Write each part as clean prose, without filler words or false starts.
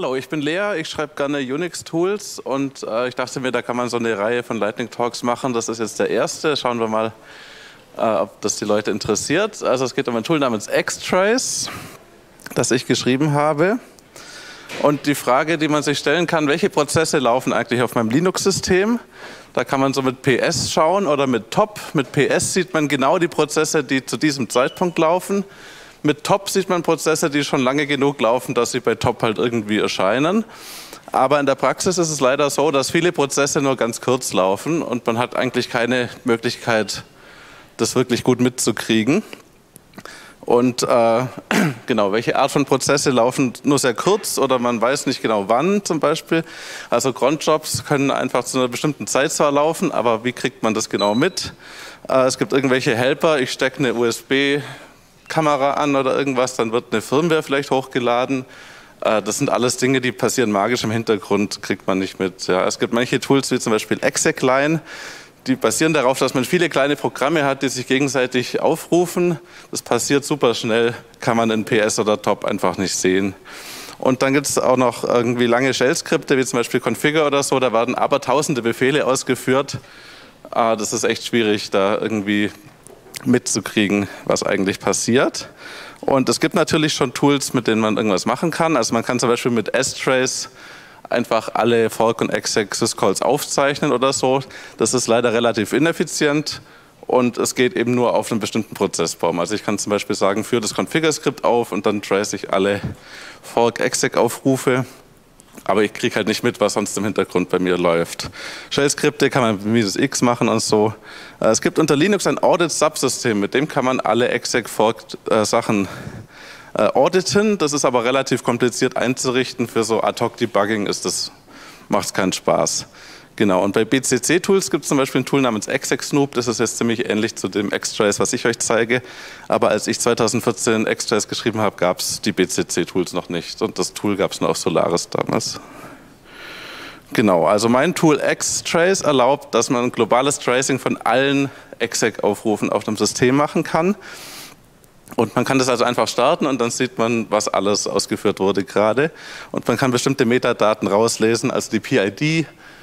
Hallo, ich bin Lea, ich schreibe gerne Unix-Tools und ich dachte mir, da kann man so eine Reihe von Lightning Talks machen. Das ist jetzt der erste. Schauen wir mal, ob das die Leute interessiert. Also es geht um ein Tool namens Xtrace, das ich geschrieben habe. Und die Frage, die man sich stellen kann, welche Prozesse laufen eigentlich auf meinem Linux-System? Da kann man so mit PS schauen oder mit Top. Mit PS sieht man genau die Prozesse, die zu diesem Zeitpunkt laufen. Mit Top sieht man Prozesse, die schon lange genug laufen, dass sie bei Top halt irgendwie erscheinen. Aber in der Praxis ist es leider so, dass viele Prozesse nur ganz kurz laufen und man hat eigentlich keine Möglichkeit, das wirklich gut mitzukriegen. Und genau, welche Art von Prozesse laufen nur sehr kurz oder man weiß nicht genau wann zum Beispiel. Also Cronjobs können einfach zu einer bestimmten Zeit zwar laufen, aber wie kriegt man das genau mit? Es gibt irgendwelche Helper, ich stecke eine USB-Kamera an oder irgendwas, dann wird eine Firmware vielleicht hochgeladen. Das sind alles Dinge, die passieren magisch im Hintergrund, kriegt man nicht mit. Ja, es gibt manche Tools wie zum Beispiel Execline, die basieren darauf, dass man viele kleine Programme hat, die sich gegenseitig aufrufen. Das passiert super schnell, kann man in PS oder Top einfach nicht sehen. Und dann gibt es auch noch irgendwie lange Shell-Skripte, wie zum Beispiel Configure oder so, da werden aber tausende Befehle ausgeführt. Das ist echt schwierig, da irgendwie mitzukriegen, was eigentlich passiert. Und es gibt natürlich schon Tools, mit denen man irgendwas machen kann. Also man kann zum Beispiel mit Strace einfach alle Fork- und Exec-Syscalls aufzeichnen oder so. Das ist leider relativ ineffizient und es geht eben nur auf einen bestimmten Prozessbaum. Also ich kann zum Beispiel sagen, führe das Configure-Skript auf und dann trace ich alle Fork-Exec-Aufrufe. Aber ich kriege halt nicht mit, was sonst im Hintergrund bei mir läuft. Shell-Skripte kann man mit -X machen und so. Es gibt unter Linux ein Audit-Subsystem, mit dem kann man alle Exec-Fork-Sachen auditen. Das ist aber relativ kompliziert einzurichten. Für so Ad-Hoc-Debugging macht es keinen Spaß. Genau, und bei BCC-Tools gibt es zum Beispiel ein Tool namens ExecSnoop. Das ist jetzt ziemlich ähnlich zu dem Xtrace, was ich euch zeige. Aber als ich 2014 Xtrace geschrieben habe, gab es die BCC-Tools noch nicht. Und das Tool gab es nur auf Solaris damals. Genau, also mein Tool Xtrace erlaubt, dass man ein globales Tracing von allen Exec-Aufrufen auf dem System machen kann. Und man kann das also einfach starten und dann sieht man, was alles ausgeführt wurde gerade. Und man kann bestimmte Metadaten rauslesen, also die PID.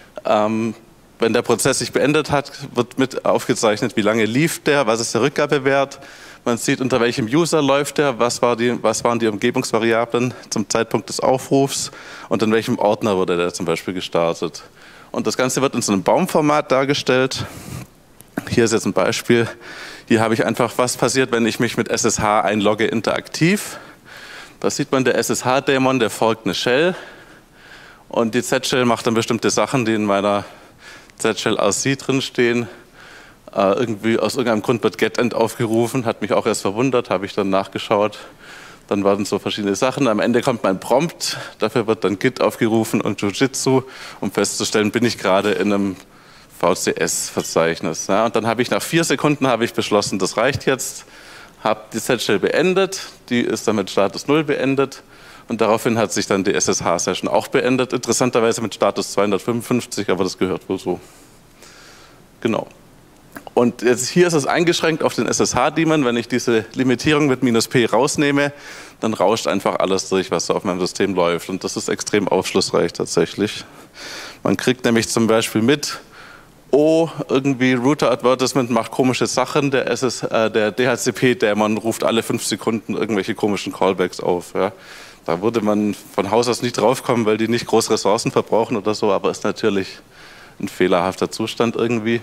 Wenn der Prozess sich beendet hat, wird mit aufgezeichnet, wie lange lief der, was ist der Rückgabewert. Man sieht, unter welchem User läuft der, was waren die Umgebungsvariablen zum Zeitpunkt des Aufrufs und in welchem Ordner wurde der zum Beispiel gestartet. Und das Ganze wird in so einem Baumformat dargestellt. Hier ist jetzt ein Beispiel. Hier habe ich einfach, was passiert, wenn ich mich mit SSH einlogge interaktiv. Da sieht man, der SSH-Dämon, der folgt eine Shell. Und die Z-Shell macht dann bestimmte Sachen, die in meiner Z-Shell-RC drinstehen. Irgendwie aus irgendeinem Grund wird getEnt aufgerufen, hat mich auch erst verwundert, habe ich dann nachgeschaut. Dann waren so verschiedene Sachen. Am Ende kommt mein Prompt, dafür wird dann Git aufgerufen und Jujitsu, um festzustellen, bin ich gerade in einem VCS-Verzeichnis. Ja, und dann habe ich nach 4 Sekunden beschlossen, das reicht jetzt, habe die Z-Shell beendet, die ist dann mit Status 0 beendet und daraufhin hat sich dann die SSH-Session auch beendet, interessanterweise mit Status 255, aber das gehört wohl so. Genau. Und jetzt hier ist es eingeschränkt auf den SSH-Daemon, wenn ich diese Limitierung mit -P rausnehme, dann rauscht einfach alles durch, was so auf meinem System läuft und das ist extrem aufschlussreich tatsächlich. Man kriegt nämlich zum Beispiel mit, irgendwie Router Advertisement macht komische Sachen, der DHCP-Dämon ruft alle 5 Sekunden irgendwelche komischen Callbacks auf. Ja. Da würde man von Haus aus nicht draufkommen, weil die nicht groß Ressourcen verbrauchen oder so, aber ist natürlich ein fehlerhafter Zustand irgendwie.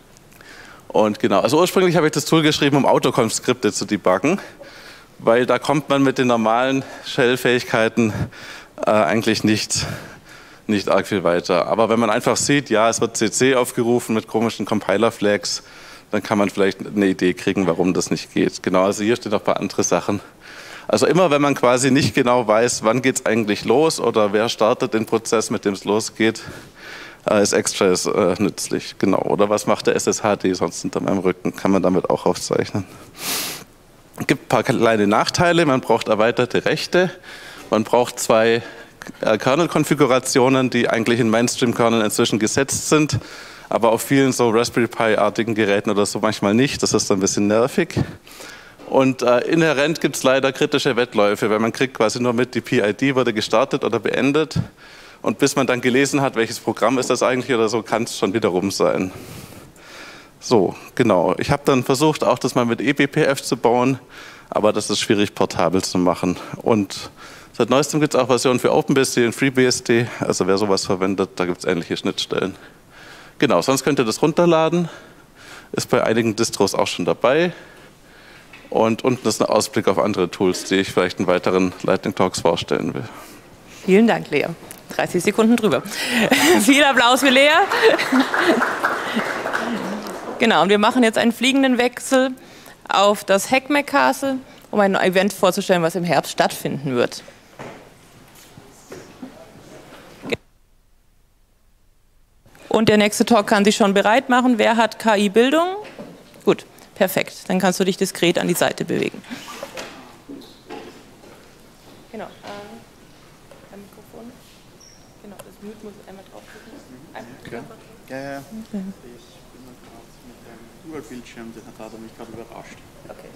Und genau, also ursprünglich habe ich das Tool geschrieben, um Autoconf-Skripte zu debuggen, weil da kommt man mit den normalen Shell-Fähigkeiten eigentlich nicht arg viel weiter. Aber wenn man einfach sieht, ja, es wird CC aufgerufen mit komischen Compiler-Flags, dann kann man vielleicht eine Idee kriegen, warum das nicht geht. Genau, also hier stehen noch ein paar andere Sachen. Also immer, wenn man quasi nicht genau weiß, wann geht es eigentlich los oder wer startet den Prozess, mit dem es losgeht, ist Xtrace nützlich. Genau. Oder was macht der SSHD sonst hinter meinem Rücken, kann man damit auch aufzeichnen. Es gibt ein paar kleine Nachteile, man braucht erweiterte Rechte, man braucht 2 Kernel-Konfigurationen, die eigentlich in Mainstream-Kerneln inzwischen gesetzt sind, aber auf vielen so Raspberry Pi-artigen Geräten oder so manchmal nicht. Das ist dann ein bisschen nervig. Und inhärent gibt es leider kritische Wettläufe, weil man kriegt quasi nur mit, die PID wurde gestartet oder beendet. Und bis man dann gelesen hat, welches Programm ist das eigentlich oder so, kann es schon wieder rum sein. So, genau. Ich habe dann versucht, auch das mal mit eBPF zu bauen, aber das ist schwierig portabel zu machen. Und seit neuestem gibt es auch Versionen für OpenBSD und FreeBSD. Also wer sowas verwendet, da gibt es ähnliche Schnittstellen. Genau, sonst könnt ihr das runterladen. Ist bei einigen Distros auch schon dabei. Und unten ist ein Ausblick auf andere Tools, die ich vielleicht in weiteren Lightning Talks vorstellen will. Vielen Dank, Lea. 30 Sekunden drüber. Viel Applaus für Lea. Genau, und wir machen jetzt einen fliegenden Wechsel auf das Hackmack Castle, um ein Event vorzustellen, was im Herbst stattfinden wird. Und der nächste Talk kann sich schon bereit machen. Wer hat KI-Bildung? Gut, perfekt. Dann kannst du dich diskret an die Seite bewegen. Genau. Ein Mikrofon. Genau, das Mute muss einmal draufdrücken. Okay. Ja. Ich bin gerade mit dem Dual-Bildschirm, der hat mich gerade überrascht. Okay.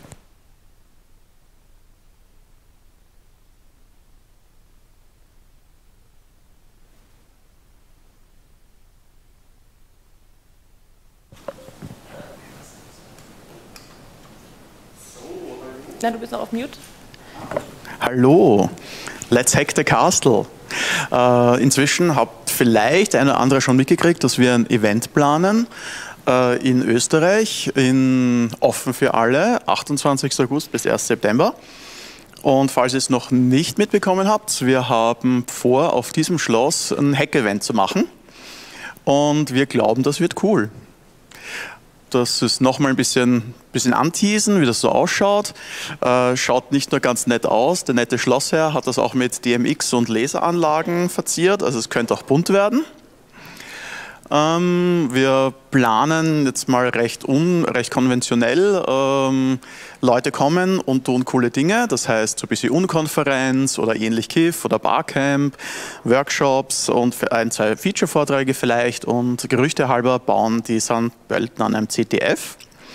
Na, du bist noch auf Mute. Hallo, let's hack the castle. Inzwischen habt vielleicht ein oder andere schon mitgekriegt, dass wir ein Event planen in Österreich, offen für alle, 28. August bis 1. September. Und falls ihr es noch nicht mitbekommen habt, wir haben vor, auf diesem Schloss ein Hack-Event zu machen. Und wir glauben, das wird cool. Das ist nochmal ein bisschen anteasen, wie das so ausschaut. Schaut nicht nur ganz nett aus, der nette Schlossherr hat das auch mit DMX und Laseranlagen verziert, also es könnte auch bunt werden. Wir planen jetzt mal recht konventionell. Leute kommen und tun coole Dinge, das heißt so ein bisschen Unkonferenz oder ähnlich KIF oder Barcamp, Workshops und ein, zwei Feature-Vorträge vielleicht und gerüchtehalber bauen die St. Pölten an einem CTF.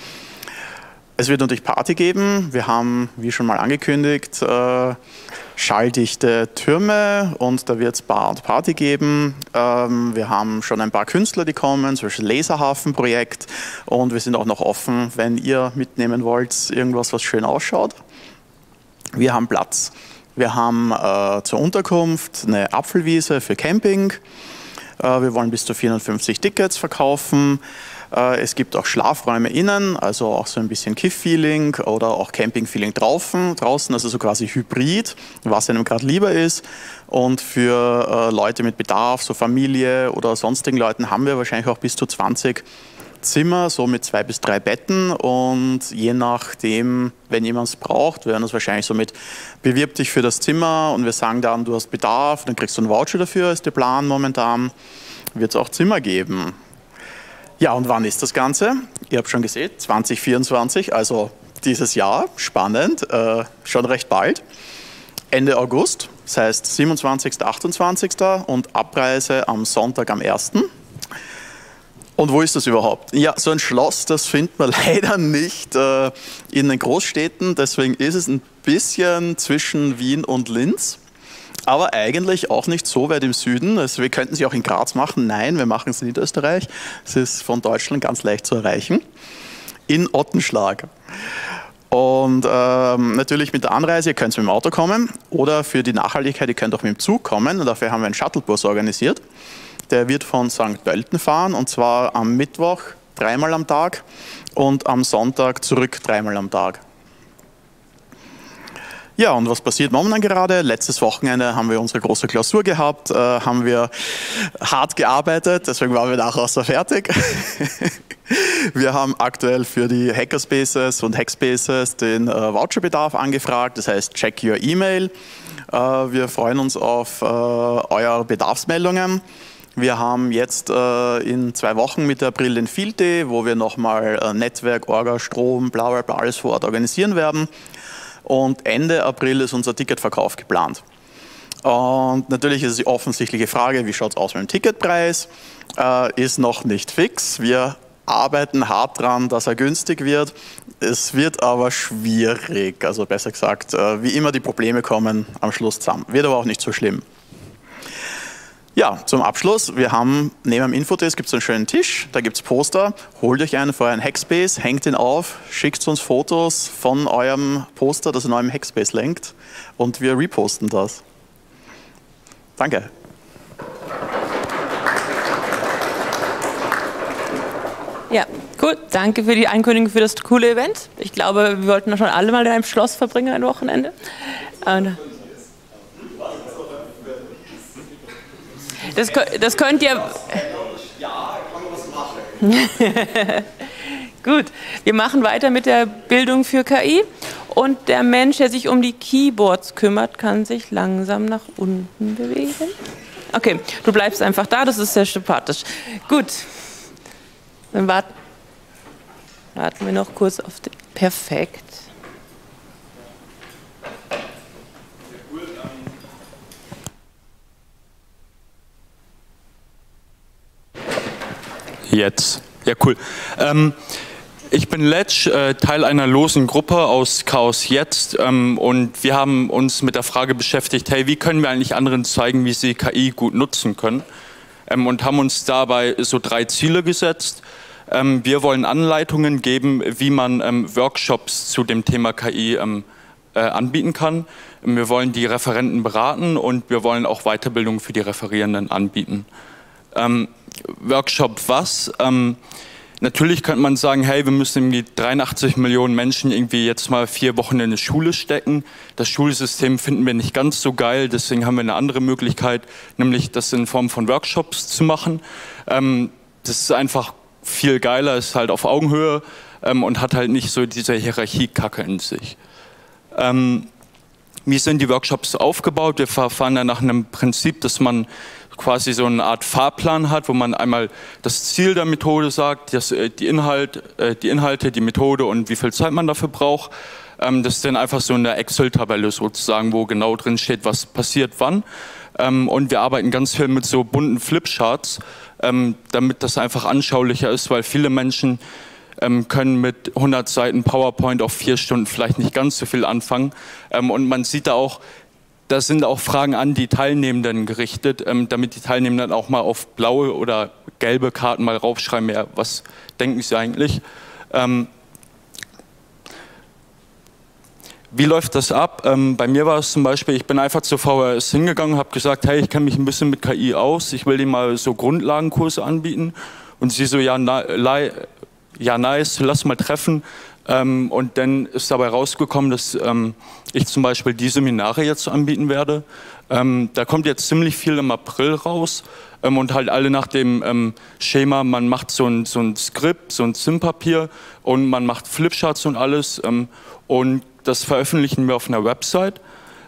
Es wird natürlich Party geben. Wir haben, wie schon mal angekündigt, schalldichte Türme und da wird es Bar und Party geben. Wir haben schon ein paar Künstler, die kommen, zum Beispiel Laserhafen-Projekt und wir sind auch noch offen, wenn ihr mitnehmen wollt, irgendwas, was schön ausschaut. Wir haben Platz. Wir haben zur Unterkunft eine Apfelwiese für Camping. Wir wollen bis zu 450 Tickets verkaufen. Es gibt auch Schlafräume innen, also auch so ein bisschen Kiff-Feeling oder auch Camping-Feeling draußen, also so quasi Hybrid, was einem gerade lieber ist. Und für Leute mit Bedarf, so Familie oder sonstigen Leuten, haben wir wahrscheinlich auch bis zu 20 Zimmer, so mit 2 bis 3 Betten. Und je nachdem, wenn jemand es braucht, wir werden uns wahrscheinlich so mit bewirb dich für das Zimmer und wir sagen dann, du hast Bedarf, dann kriegst du einen Voucher dafür, ist der Plan momentan, wird es auch Zimmer geben. Ja, und wann ist das Ganze? Ihr habt schon gesehen, 2024, also dieses Jahr, spannend, schon recht bald. Ende August, das heißt 27., 28. und Abreise am Sonntag am 1. Und wo ist das überhaupt? Ja, so ein Schloss, das findet man leider nicht in den Großstädten, deswegen ist es ein bisschen zwischen Wien und Linz. Aber eigentlich auch nicht so weit im Süden. Also wir könnten sie auch in Graz machen. Nein, wir machen es in Niederösterreich. Es ist von Deutschland ganz leicht zu erreichen. In Ottenschlag. Und natürlich mit der Anreise, ihr könnt mit dem Auto kommen oder für die Nachhaltigkeit, ihr könnt auch mit dem Zug kommen. Und dafür haben wir einen Shuttlebus organisiert. Der wird von St. Pölten fahren und zwar am Mittwoch 3-mal am Tag und am Sonntag zurück 3-mal am Tag. Ja, und was passiert momentan gerade? Letztes Wochenende haben wir unsere große Klausur gehabt, haben wir hart gearbeitet, deswegen waren wir nachher auch so fertig. Wir haben aktuell für die Hackerspaces und Hackspaces den Voucherbedarf angefragt, das heißt check your E-Mail. Wir freuen uns auf eure Bedarfsmeldungen. Wir haben jetzt in 2 Wochen Mitte April den Field Day, wo wir nochmal Netzwerk, Orga, Strom, bla bla bla alles vor Ort organisieren werden. Und Ende April ist unser Ticketverkauf geplant. Und natürlich ist es die offensichtliche Frage, wie schaut es aus mit dem Ticketpreis? Ist noch nicht fix. Wir arbeiten hart dran, dass er günstig wird. Es wird aber schwierig, also besser gesagt, wie immer die Probleme kommen am Schluss zusammen. Wird aber auch nicht so schlimm. Ja, zum Abschluss, wir haben neben dem Infodesk gibt es einen schönen Tisch, da gibt es Poster, holt euch einen für euren Hackspace, hängt ihn auf, schickt uns Fotos von eurem Poster, das in eurem Hackspace lenkt und wir reposten das. Danke. Ja, cool. Danke für die Ankündigung für das coole Event. Ich glaube, wir wollten schon alle mal in einem Schloss verbringen ein Wochenende. Das könnt ihr... Ja, kann man was machen. Gut, wir machen weiter mit der Bildung für KI. Und der Mensch, der sich um die Keyboards kümmert, kann sich langsam nach unten bewegen. Okay, du bleibst einfach da, das ist sehr sympathisch. Gut, dann warten wir noch kurz auf den... Perfekt. Jetzt. Ja, cool. Ich bin Letsch, Teil einer losen Gruppe aus Chaos Jetzt und wir haben uns mit der Frage beschäftigt, hey, wie können wir eigentlich anderen zeigen, wie sie KI gut nutzen können und haben uns dabei so 3 Ziele gesetzt. Wir wollen Anleitungen geben, wie man Workshops zu dem Thema KI anbieten kann. Wir wollen die Referenten beraten und wir wollen auch Weiterbildung für die Referierenden anbieten. Workshop was? Natürlich könnte man sagen, hey, wir müssen irgendwie 83 Millionen Menschen irgendwie jetzt mal 4 Wochen in eine Schule stecken. Das Schulsystem finden wir nicht ganz so geil, deswegen haben wir eine andere Möglichkeit, nämlich das in Form von Workshops zu machen. Das ist einfach viel geiler, ist halt auf Augenhöhe und hat halt nicht so diese Hierarchiekacke in sich. Wie sind die Workshops aufgebaut? Wir verfahren ja nach einem Prinzip, dass man quasi so eine Art Fahrplan hat, wo man einmal das Ziel der Methode sagt, die Inhalte, die Methode und wie viel Zeit man dafür braucht. Das ist dann einfach so eine Excel-Tabelle sozusagen, wo genau drin steht, was passiert wann. Und wir arbeiten ganz viel mit so bunten Flipcharts, damit das einfach anschaulicher ist, weil viele Menschen können mit 100 Seiten PowerPoint auf 4 Stunden vielleicht nicht ganz so viel anfangen. Und man sieht da auch, da sind auch Fragen an die Teilnehmenden gerichtet, damit die Teilnehmenden auch mal auf blaue oder gelbe Karten mal raufschreiben, ja, was denken sie eigentlich. Wie läuft das ab? Bei mir war es zum Beispiel, ich bin einfach zur VHS hingegangen, habe gesagt, hey, ich kenne mich ein bisschen mit KI aus, ich will dir mal so Grundlagenkurse anbieten. Und sie so, ja, nice, lass mal treffen. Und dann ist dabei rausgekommen, dass ich zum Beispiel die Seminare jetzt anbieten werde. Da kommt jetzt ziemlich viel im April raus und halt alle nach dem Schema, man macht so ein Skript, so ein Zinnpapier und man macht Flipcharts und alles und das veröffentlichen wir auf einer Website.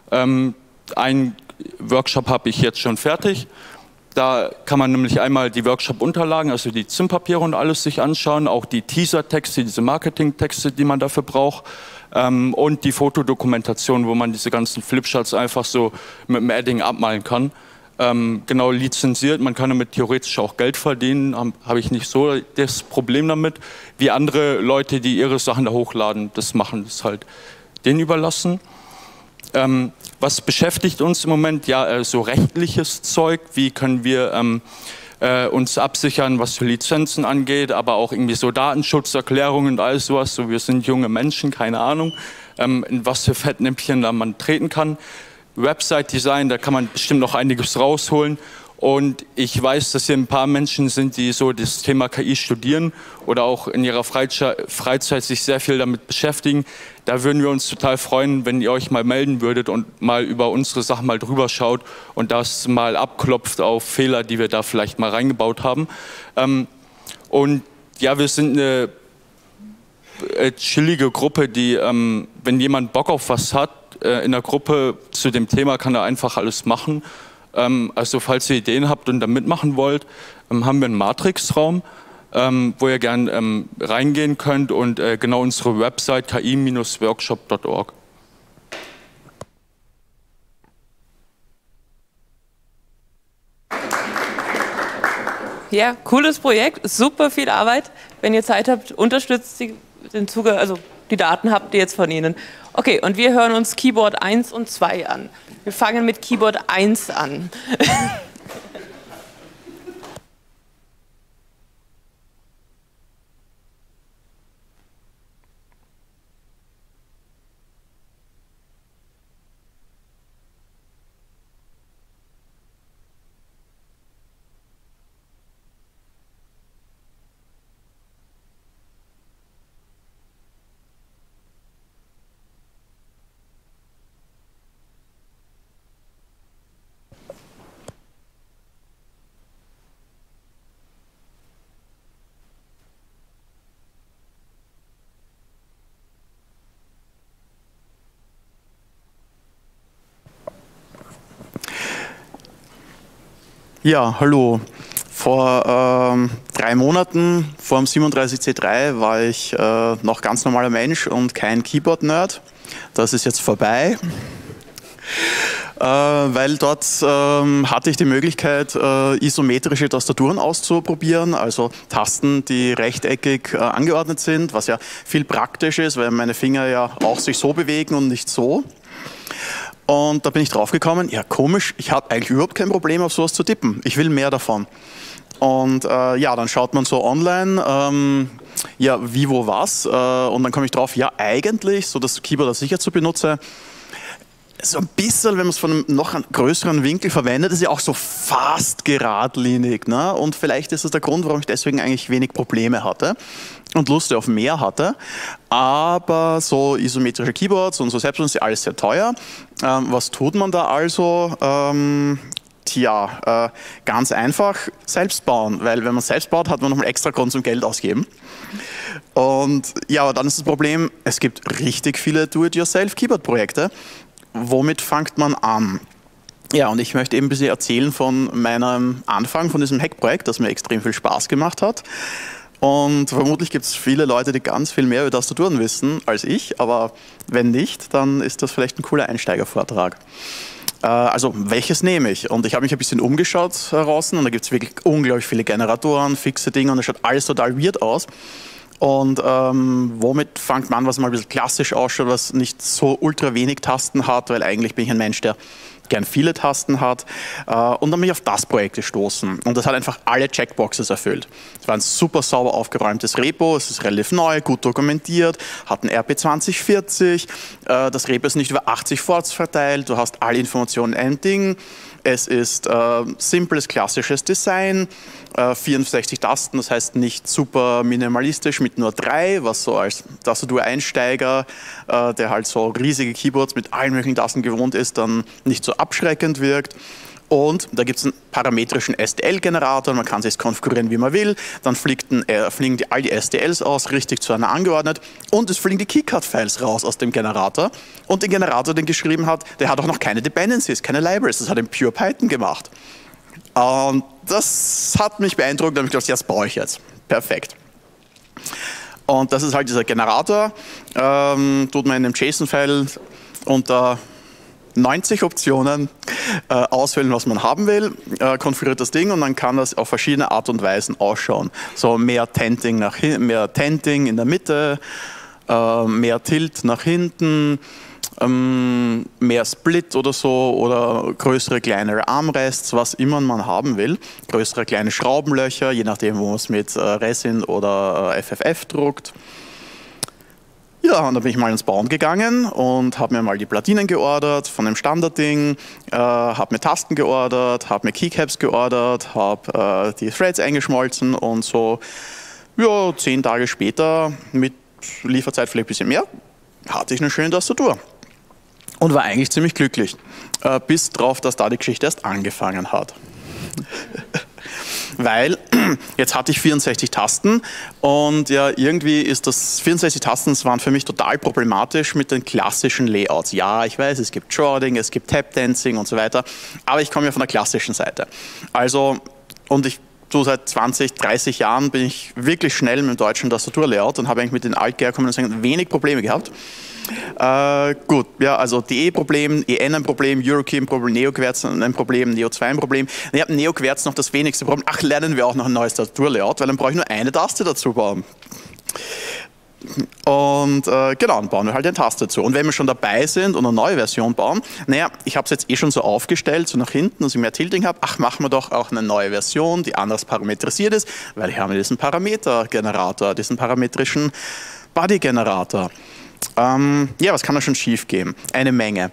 Einen Workshop habe ich jetzt schon fertig. Da kann man nämlich einmal die Workshop-Unterlagen, also die Zinnpapiere und alles sich anschauen, auch die Teaser-Texte, diese Marketing-Texte, die man dafür braucht und die Fotodokumentation, wo man diese ganzen Flipcharts einfach so mit dem Adding abmalen kann. Genau lizenziert, man kann damit theoretisch auch Geld verdienen, habe ich nicht so das Problem damit, wie andere Leute, die ihre Sachen da hochladen, das machen, das halt denen überlassen. Was beschäftigt uns im Moment? Ja, so rechtliches Zeug. Wie können wir uns absichern, was für Lizenzen angeht, aber auch irgendwie so Datenschutzerklärungen und alles sowas. So, wir sind junge Menschen, keine Ahnung, in was für Fettnäpfchen da man treten kann. Website-Design, da kann man bestimmt noch einiges rausholen. Und ich weiß, dass hier ein paar Menschen sind, die so das Thema KI studieren oder auch in ihrer Freizeit sich sehr viel damit beschäftigen. Da würden wir uns total freuen, wenn ihr euch mal melden würdet und mal über unsere Sachen mal drüber schaut und das mal abklopft auf Fehler, die wir da vielleicht mal reingebaut haben. Und ja, wir sind eine chillige Gruppe, die, wenn jemand Bock auf was hat, in der Gruppe zu dem Thema kann er einfach alles machen. Also falls ihr Ideen habt und da mitmachen wollt, haben wir einen Matrix-Raum, wo ihr gern reingehen könnt und genau unsere Website ki-workshop.org. Ja, cooles Projekt, super viel Arbeit. Wenn ihr Zeit habt, unterstützt den Zugang, also die Daten habt ihr jetzt von Ihnen. Okay, und wir hören uns Keyboard 1 und 2 an. Wir fangen mit Keyboard 1 an. Ja, hallo. Vor 3 Monaten, vor dem 37C3, war ich noch ganz normaler Mensch und kein Keyboard-Nerd. Das ist jetzt vorbei, weil dort hatte ich die Möglichkeit, isometrische Tastaturen auszuprobieren, also Tasten, die rechteckig angeordnet sind, was ja viel praktisch ist, weil meine Finger ja auch sich so bewegen und nicht so. Und da bin ich drauf gekommen, ja komisch, ich habe eigentlich überhaupt kein Problem, auf sowas zu tippen. Ich will mehr davon. Und ja, dann schaut man so online, ja, wie, wo, was. Und dann komme ich drauf, ja, eigentlich, so das Keyboard, das ich jetzt so benutze, so ein bisschen, wenn man es von einem noch größeren Winkel verwendet, ist ja auch so fast geradlinig. Ne? Und vielleicht ist das der Grund, warum ich deswegen eigentlich wenig Probleme hatte und Lust auf mehr hatte. Aber so isometrische Keyboards und so selbst sind alles sehr teuer. Was tut man da also? Tja, ganz einfach selbst bauen, weil wenn man selbst baut, hat man nochmal extra Grund zum Geld ausgeben. Und ja, aber dann ist das Problem, es gibt richtig viele Do-it-yourself-Keyboard-Projekte. Womit fängt man an? Ja, und ich möchte eben ein bisschen erzählen von meinem Anfang, von diesem Hack-Projekt, das mir extrem viel Spaß gemacht hat. Und vermutlich gibt es viele Leute, die ganz viel mehr über Tastaturen wissen als ich, aber wenn nicht, dann ist das vielleicht ein cooler Einsteigervortrag. Also, welches nehme ich? Und ich habe mich ein bisschen umgeschaut draußen und da gibt es wirklich unglaublich viele Generatoren, fixe Dinge und es schaut alles total weird aus. Und womit fängt man an, was mal ein bisschen klassisch ausschaut, was nicht so ultra wenig Tasten hat, weil eigentlich bin ich ein Mensch, der gern viele Tasten hat. Und dann bin ich auf das Projekt gestoßen. Und das hat einfach alle Checkboxes erfüllt. Es war ein super sauber aufgeräumtes Repo, es ist relativ neu, gut dokumentiert, hat ein RP2040, das Repo ist nicht über 80 Forts verteilt, du hast alle Informationen in einem Ding. Es ist simples, klassisches Design, 64 Tasten, das heißt nicht super minimalistisch mit nur 3, was so als Tastatur-Einsteiger, der halt so riesige Keyboards mit allen möglichen Tasten gewohnt ist, dann nicht so abschreckend wirkt. Und da gibt es einen parametrischen STL-Generator, man kann es konfigurieren, wie man will. Dann fliegen all die STLs aus, richtig zueinander angeordnet. Und es fliegen die Keycard-Files raus aus dem Generator. Und den Generator, den geschrieben hat, der hat auch noch keine Dependencies, keine Libraries. Das hat in Pure Python gemacht. Und das hat mich beeindruckt, da habe ich gedacht, ja, das baue ich jetzt. Perfekt. Und das ist halt dieser Generator. Tut man in einem JSON-File unter 90 Optionen auswählen, was man haben will, konfiguriert das Ding und dann kann das auf verschiedene Art und Weisen ausschauen. So mehr Tenting in der Mitte, mehr Tilt nach hinten, mehr Split oder so oder größere, kleinere Armrests, was immer man haben will. Größere, kleine Schraubenlöcher, je nachdem, wo man es mit Resin oder FFF druckt. Ja, und dann bin ich mal ins Bauen gegangen und habe mir mal die Platinen geordert von dem Standardding, habe mir Tasten geordert, habe mir Keycaps geordert, habe die Threads eingeschmolzen und so, ja, 10 Tage später, mit Lieferzeit vielleicht ein bisschen mehr, hatte ich eine schöne Tastatur. Und war eigentlich ziemlich glücklich, bis drauf, dass da die Geschichte erst angefangen hat. Weil jetzt hatte ich 64 Tasten und ja, irgendwie ist das 64 Tasten, das waren für mich total problematisch mit den klassischen Layouts. Ja, ich weiß, es gibt Shorting, es gibt Tap Dancing und so weiter, aber ich komme ja von der klassischen Seite. Also, und ich so seit 20, 30 Jahren bin ich wirklich schnell mit dem deutschen Tastaturlayout und habe eigentlich mit den altherkommenden wenig Probleme gehabt. Gut, ja, also DE-Problem, EN ein Problem, Eurokey ein Problem, NeoQuerz ein Problem, Neo2 ein Problem. Ich habe NeoQuerz noch das wenigste Problem. Ach, lernen wir auch noch ein neues Tastaturlayout, weil dann brauche ich nur eine Taste dazu bauen. Und genau, dann bauen wir halt den Taster dazu. Und wenn wir schon dabei sind und eine neue Version bauen, naja, ich habe es jetzt eh schon so aufgestellt, so nach hinten, dass ich mehr Tilting habe, ach, machen wir doch auch eine neue Version, die anders parametrisiert ist, weil hier haben wir diesen Parametergenerator, diesen parametrischen Body-Generator. Ja, was kann da schon schief gehen? Eine Menge.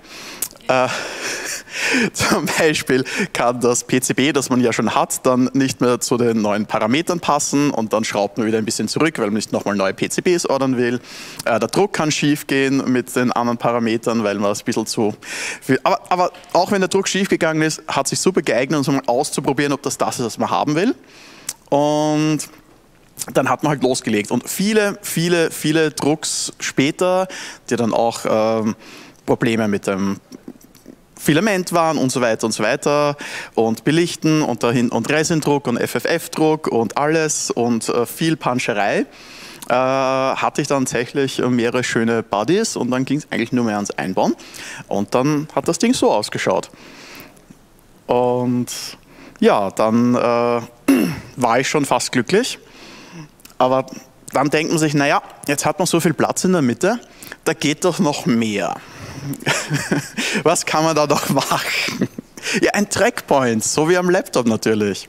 Zum Beispiel kann das PCB, das man ja schon hat, dann nicht mehr zu den neuen Parametern passen und dann schraubt man wieder ein bisschen zurück, weil man nicht nochmal neue PCBs ordern will. Der Druck kann schief gehen mit den anderen Parametern, weil man es ein bisschen zu viel... Aber auch wenn der Druck schief gegangen ist, hat sich super geeignet, um so mal auszuprobieren, ob das ist, was man haben will. Und dann hat man halt losgelegt. Und viele Drucks später, die dann auch Probleme mit dem Filament waren und so weiter und Belichten und dahin und Resindruck und FFF-Druck und alles und viel Panscherei, hatte ich dann tatsächlich mehrere schöne Buddies und dann ging es eigentlich nur mehr ans Einbauen und dann hat das Ding so ausgeschaut. Und ja, dann war ich schon fast glücklich, aber dann denkt man sich, naja, jetzt hat man so viel Platz in der Mitte, da geht doch noch mehr. Was kann man da noch machen? Ja, ein Trackpoint, so wie am Laptop natürlich.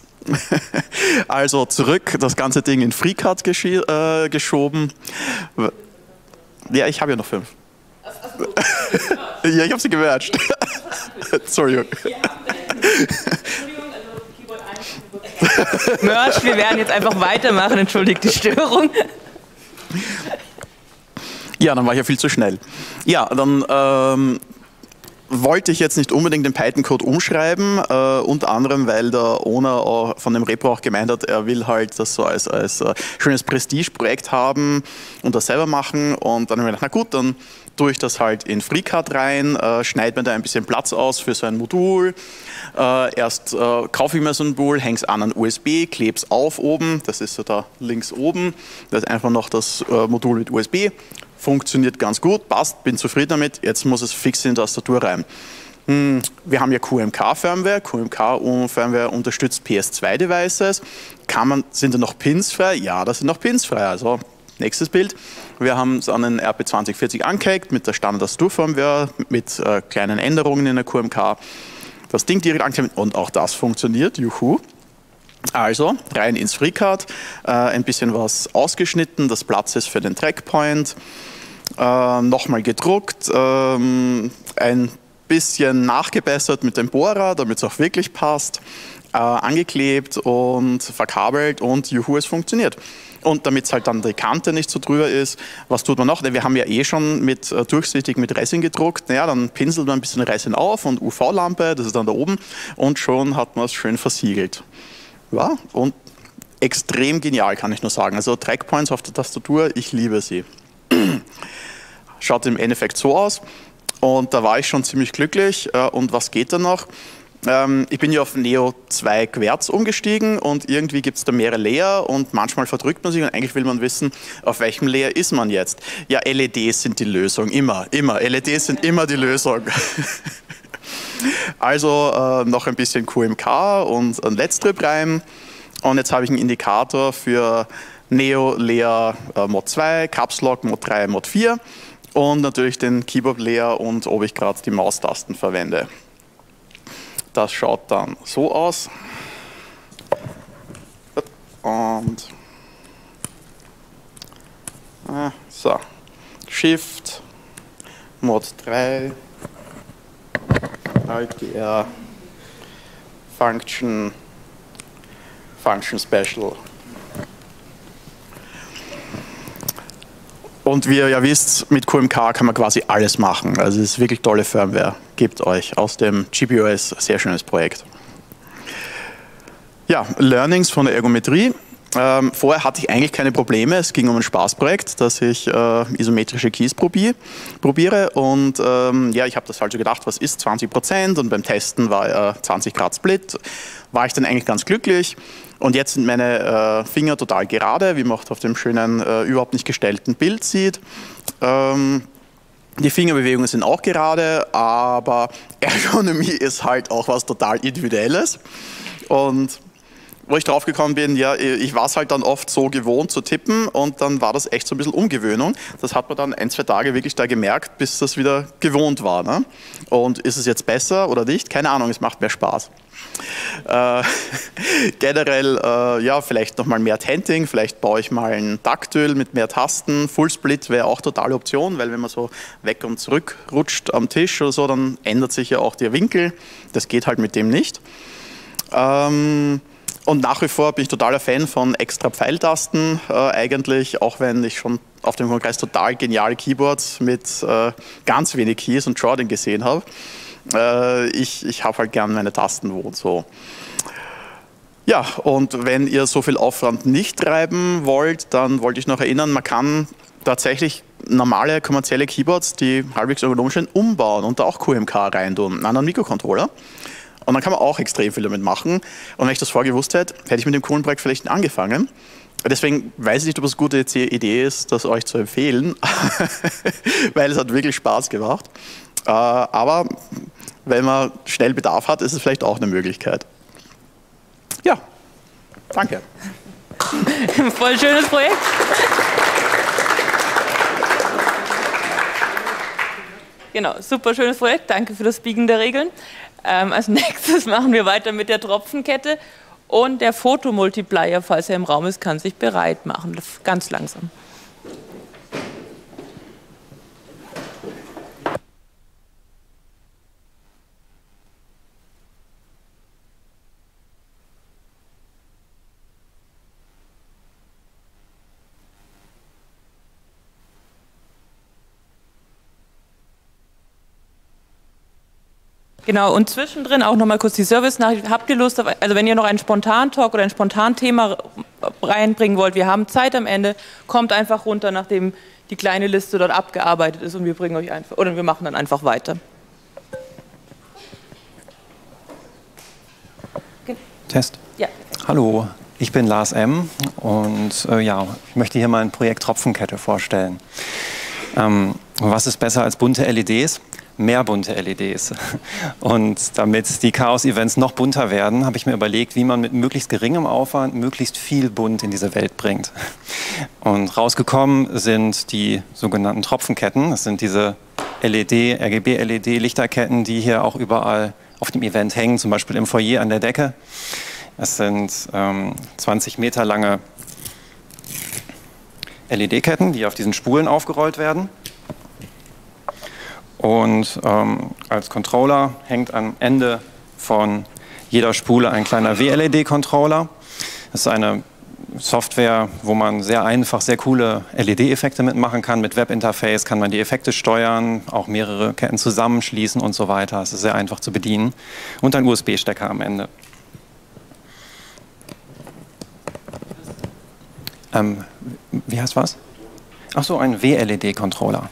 Also zurück, das ganze Ding in FreeCAD geschoben. Ja, ich habe ja noch 5. Ja, ich habe sie gemerged. Sorry. Merch, wir werden jetzt einfach weitermachen, entschuldigt die Störung. Ja, dann war ich ja viel zu schnell. Ja, dann wollte ich jetzt nicht unbedingt den Python-Code umschreiben, unter anderem, weil der Owner von dem Repo auch gemeint hat, er will halt das so als schönes Prestige-Projekt haben und das selber machen. Und dann habe ich gedacht, na gut, dann tue ich das halt in FreeCAD rein, schneide mir da ein bisschen Platz aus für so ein Modul. Erst kaufe ich mir so ein Modul, hänge es an USB, klebe es auf oben, das ist so da links oben, das ist einfach noch das Modul mit USB. Funktioniert ganz gut, passt, bin zufrieden damit, jetzt muss es fix in die Tastatur rein. Wir haben ja QMK-Firmware, QMK-Firmware unterstützt PS2-Devices. Sind da noch Pins frei? Ja, da sind noch Pins frei. Also nächstes Bild. Wir haben es an den RP2040 angehängt mit der Standard-Tastatur-Firmware, mit kleinen Änderungen in der QMK. Das Ding direkt angehängt und auch das funktioniert, juhu. Also rein ins FreeCAD, ein bisschen was ausgeschnitten, das Platz ist für den Trackpoint, nochmal gedruckt, ein bisschen nachgebessert mit dem Bohrer, damit es auch wirklich passt, angeklebt und verkabelt und juhu, es funktioniert. Und damit es halt dann die Kante nicht so drüber ist, was tut man noch? Wir haben ja eh schon durchsichtig mit Resin gedruckt. Naja, dann pinselt man ein bisschen Resin auf und UV-Lampe, das ist dann da oben und schon hat man es schön versiegelt. Ja, und extrem genial, kann ich nur sagen. Also Trackpoints auf der Tastatur, ich liebe sie. Schaut im Endeffekt so aus und da war ich schon ziemlich glücklich. Und was geht da noch? Ich bin ja auf Neo 2 Querz umgestiegen und irgendwie gibt es da mehrere Layer und manchmal verdrückt man sich und eigentlich will man wissen, auf welchem Layer ist man jetzt. Ja, LEDs sind die Lösung, immer. LEDs sind immer die Lösung. Also noch ein bisschen QMK und ein Letstrip rein und jetzt habe ich einen Indikator für Neo Layer Mod 2, Caps Lock Mod 3, Mod 4 und natürlich den Keyboard Layer und ob ich gerade die Maustasten verwende. Das schaut dann so aus und so, Shift, Mod 3, Alt-GR, Function Special. Und wie ihr ja wisst, mit QMK kann man quasi alles machen. Also es ist wirklich tolle Firmware. Gebt euch aus dem GPOS, sehr schönes Projekt. Ja, Learnings von der Ergometrie. Vorher hatte ich eigentlich keine Probleme. Es ging um ein Spaßprojekt, dass ich isometrische Keys probiere. Und ja, ich habe das halt so gedacht, was ist 20%? Und beim Testen war 20 Grad Split. War ich dann eigentlich ganz glücklich. Und jetzt sind meine Finger total gerade, wie man auch auf dem schönen, überhaupt nicht gestellten Bild sieht. Die Fingerbewegungen sind auch gerade, aber Ergonomie ist halt auch was total Individuelles. Und wo ich drauf gekommen bin, ja, ich war es halt dann oft so gewohnt zu tippen und dann war das echt so ein bisschen Umgewöhnung. Das hat man dann 1, 2 Tage wirklich da gemerkt, bis das wieder gewohnt war. Ne? Und ist es jetzt besser oder nicht? Keine Ahnung, es macht mehr Spaß. Generell, ja, vielleicht nochmal mehr Tenting, vielleicht baue ich mal ein Taktöl mit mehr Tasten. Fullsplit wäre auch totale Option, weil wenn man so weg und zurück rutscht am Tisch oder so, dann ändert sich ja auch der Winkel. Das geht halt mit dem nicht. Und nach wie vor bin ich totaler Fan von extra Pfeiltasten eigentlich, auch wenn ich schon auf dem Kongress total geniale Keyboards mit ganz wenig Keys und Jordan gesehen habe. Ich habe halt gern meine Tasten wo und so. Ja, und wenn ihr so viel Aufwand nicht treiben wollt, dann wollte ich noch erinnern, man kann tatsächlich normale kommerzielle Keyboards, die halbwegs ergonomisch sind, umbauen und da auch QMK reintun, einen anderen Mikrocontroller. Und dann kann man auch extrem viel damit machen. Und wenn ich das vorher gewusst hätte, hätte ich mit dem coolen Projekt vielleicht angefangen. Deswegen weiß ich nicht, ob es eine gute Idee ist, das euch zu empfehlen, weil es hat wirklich Spaß gemacht. Aber wenn man schnell Bedarf hat, ist es vielleicht auch eine Möglichkeit. Ja, danke. Voll schönes Projekt. Genau, super schönes Projekt. Danke für das Biegen der Regeln. Als nächstes machen wir weiter mit der Tropfenkette und der Fotomultiplier, falls er im Raum ist, kann sich bereit machen. Ganz langsam. Genau, und zwischendrin auch nochmal kurz die Service-Nachricht. Habt ihr Lust auf, also wenn ihr noch einen Spontan-Talk oder ein Spontan-Thema reinbringen wollt, wir haben Zeit am Ende, kommt einfach runter, nachdem die kleine Liste dort abgearbeitet ist und wir bringen euch einfach, oder wir machen dann einfach weiter. Test. Ja. Hallo, ich bin Lars M. und ja, ich möchte hier mal ein Projekt Tropfenkette vorstellen. Was ist besser als bunte LEDs? Mehr bunte LEDs. Und damit die Chaos-Events noch bunter werden, habe ich mir überlegt, wie man mit möglichst geringem Aufwand möglichst viel bunt in diese Welt bringt. Und rausgekommen sind die sogenannten Tropfenketten. Das sind diese RGB-LED-Lichterketten, die hier auch überall auf dem Event hängen, zum Beispiel im Foyer an der Decke. Es sind 20 Meter lange LED-Ketten, die auf diesen Spulen aufgerollt werden. Und als Controller hängt am Ende von jeder Spule ein kleiner WLED-Controller. Das ist eine Software, wo man sehr einfach sehr coole LED-Effekte mitmachen kann. Mit Webinterface kann man die Effekte steuern, auch mehrere Ketten zusammenschließen und so weiter. Es ist sehr einfach zu bedienen. Und ein USB-Stecker am Ende. Wie heißt was? Ach so, ein WLED-Controller.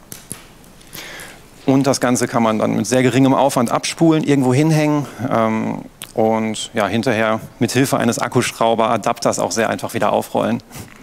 Und das Ganze kann man dann mit sehr geringem Aufwand abspulen, irgendwo hinhängen und ja, hinterher mit Hilfe eines Akkuschrauber-Adapters auch sehr einfach wieder aufrollen.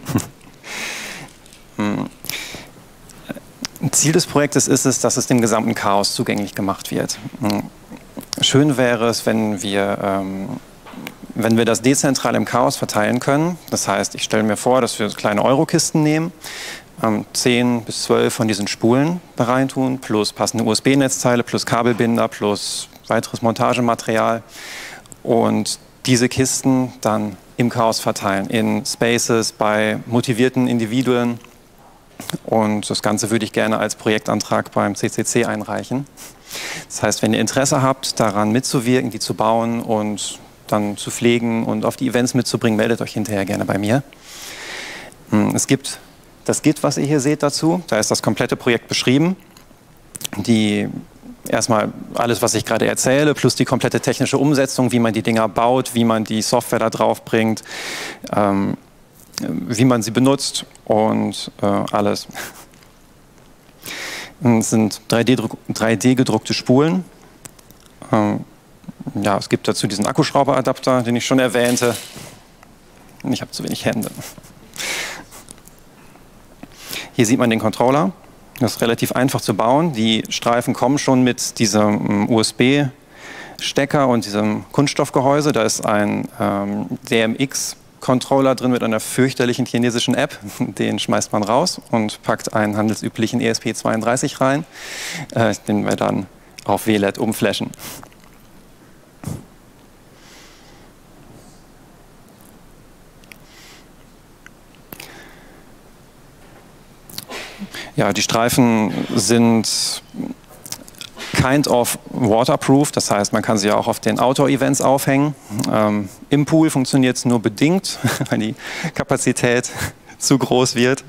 Ziel des Projektes ist es, dass es dem gesamten Chaos zugänglich gemacht wird. Schön wäre es, wenn wir das dezentral im Chaos verteilen können. Das heißt, ich stelle mir vor, dass wir kleine Eurokisten nehmen, 10 bis 12 von diesen Spulen da reintun, plus passende USB-Netzteile, plus Kabelbinder, plus weiteres Montagematerial und diese Kisten dann im Chaos verteilen, in Spaces, bei motivierten Individuen, und das Ganze würde ich gerne als Projektantrag beim CCC einreichen. Das heißt, wenn ihr Interesse habt, daran mitzuwirken, die zu bauen und dann zu pflegen und auf die Events mitzubringen, meldet euch hinterher gerne bei mir. Es gibt das Git, was ihr hier seht dazu, da ist das komplette Projekt beschrieben. Erstmal alles, was ich gerade erzähle, plus die komplette technische Umsetzung, wie man die Dinger baut, wie man die Software da drauf bringt, wie man sie benutzt und alles. Es sind 3D-gedruckte Spulen. Ja, es gibt dazu diesen Akkuschrauberadapter, den ich schon erwähnte. Ich habe zu wenig Hände. Hier sieht man den Controller. Das ist relativ einfach zu bauen. Die Streifen kommen schon mit diesem USB Stecker und diesem Kunststoffgehäuse. Da ist ein DMX-Controller drin mit einer fürchterlichen chinesischen App. Den schmeißt man raus und packt einen handelsüblichen ESP32 rein, den wir dann auf WLAN umflashen. Ja, die Streifen sind kind of waterproof, das heißt, man kann sie ja auch auf den Outdoor-Events aufhängen. Im Pool funktioniert es nur bedingt, weil die Kapazität zu groß wird.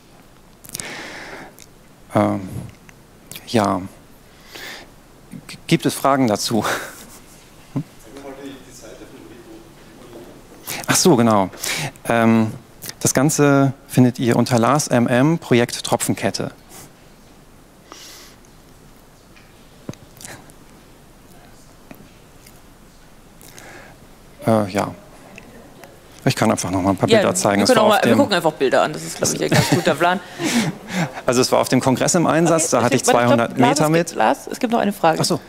Ja, gibt es Fragen dazu? Ach so, genau. Das Ganze findet ihr unter Lars MM Projekt Tropfenkette. Ja. Ich kann einfach noch mal ein paar Bilder zeigen. Wir gucken einfach Bilder an, das ist, glaube ich, ein ganz guter Plan. Also es war auf dem Kongress im Einsatz, da hatte ich 200 Meter mit. Lars, es gibt noch eine Frage. Ach so.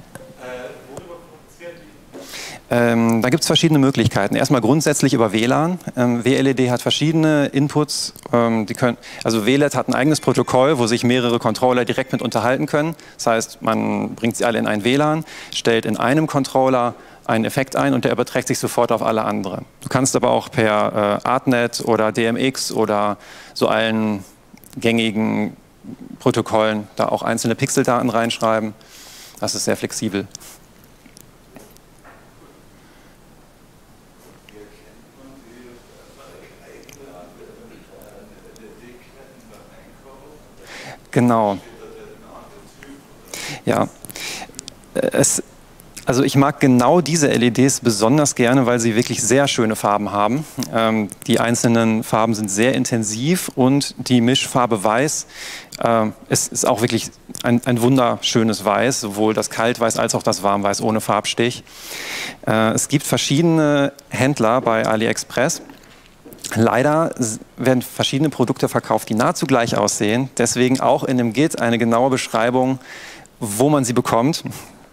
Da gibt es verschiedene Möglichkeiten. Erstmal grundsätzlich über WLAN. WLED hat verschiedene Inputs. Also WLAN hat ein eigenes Protokoll, wo sich mehrere Controller direkt mit unterhalten können. Das heißt, man bringt sie alle in ein WLAN, stellt in einem Controller einen Effekt ein und der überträgt sich sofort auf alle anderen. Du kannst aber auch per Artnet oder DMX oder so allen gängigen Protokollen da auch einzelne Pixeldaten reinschreiben. Das ist sehr flexibel. Genau. Ja. Also ich mag genau diese LEDs besonders gerne, weil sie wirklich sehr schöne Farben haben. Die einzelnen Farben sind sehr intensiv und die Mischfarbe Weiß ist auch wirklich ein wunderschönes Weiß, sowohl das Kaltweiß als auch das Warmweiß ohne Farbstich. Es gibt verschiedene Händler bei AliExpress. Leider werden verschiedene Produkte verkauft, die nahezu gleich aussehen. Deswegen auch in dem Git eine genaue Beschreibung, wo man sie bekommt.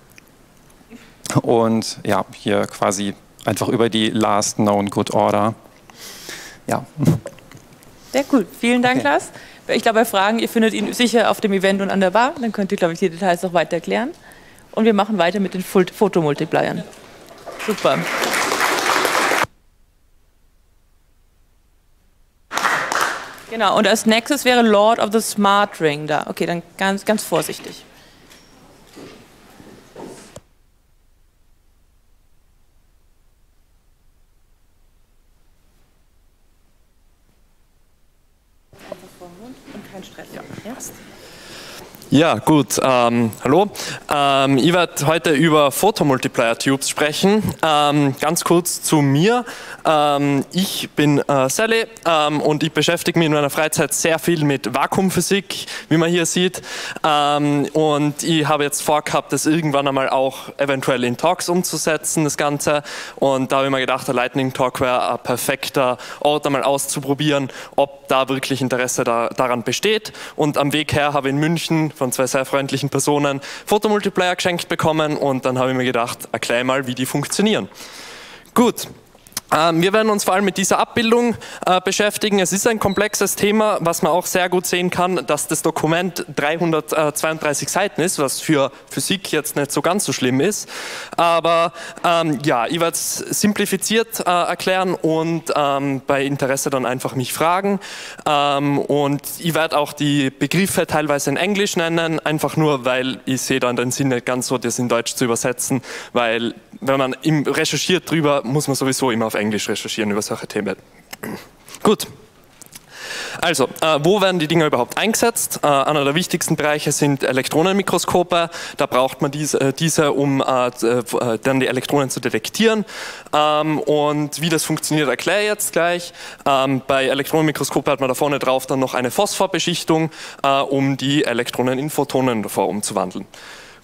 Und ja, hier quasi einfach über die Last Known Good Order. Ja. Sehr cool. Vielen Dank, Lars. Ich glaube, bei Fragen, ihr findet ihn sicher auf dem Event und an der Bar. Dann könnt ihr, glaube ich, die Details noch weiter erklären. Und wir machen weiter mit den Fotomultipliern. Super. Genau, und als nächstes wäre Lord of the Smart Ring da. Okay, dann ganz vorsichtig. Und kein Stress. Ja. Ja, gut. Hallo. Ich werde heute über Photomultiplier-Tubes sprechen. Ganz kurz zu mir. Ich bin Sally und ich beschäftige mich in meiner Freizeit sehr viel mit Vakuumphysik, wie man hier sieht. Und ich habe jetzt vorgehabt, das irgendwann einmal auch eventuell in Talks umzusetzen, das Ganze. Und da habe ich mir gedacht, der Lightning Talk wäre ein perfekter Ort, einmal auszuprobieren, ob da wirklich Interesse daran besteht. Und am Weg her habe ich in München von zwei sehr freundlichen Personen Photomultiplier geschenkt bekommen und dann habe ich mir gedacht, erklär mal, wie die funktionieren. Gut. Wir werden uns vor allem mit dieser Abbildung beschäftigen. Es ist ein komplexes Thema, was man auch sehr gut sehen kann, dass das Dokument 332 Seiten ist, was für Physik jetzt nicht so ganz so schlimm ist. Aber ja, ich werde es simplifiziert erklären und bei Interesse dann einfach mich fragen. Und ich werde auch die Begriffe teilweise in Englisch nennen, einfach nur, weil ich sehe dann den Sinn nicht ganz so, das in Deutsch zu übersetzen, weil wenn man recherchiert drüber, muss man sowieso immer auf Englisch recherchieren über solche Themen. Gut. Also, wo werden die Dinger überhaupt eingesetzt? Einer der wichtigsten Bereiche sind Elektronenmikroskope. Da braucht man diese, um dann die Elektronen zu detektieren. Und wie das funktioniert, erkläre ich jetzt gleich. Bei Elektronenmikroskopen hat man da vorne drauf dann noch eine Phosphorbeschichtung, um die Elektronen in Photonen davor umzuwandeln.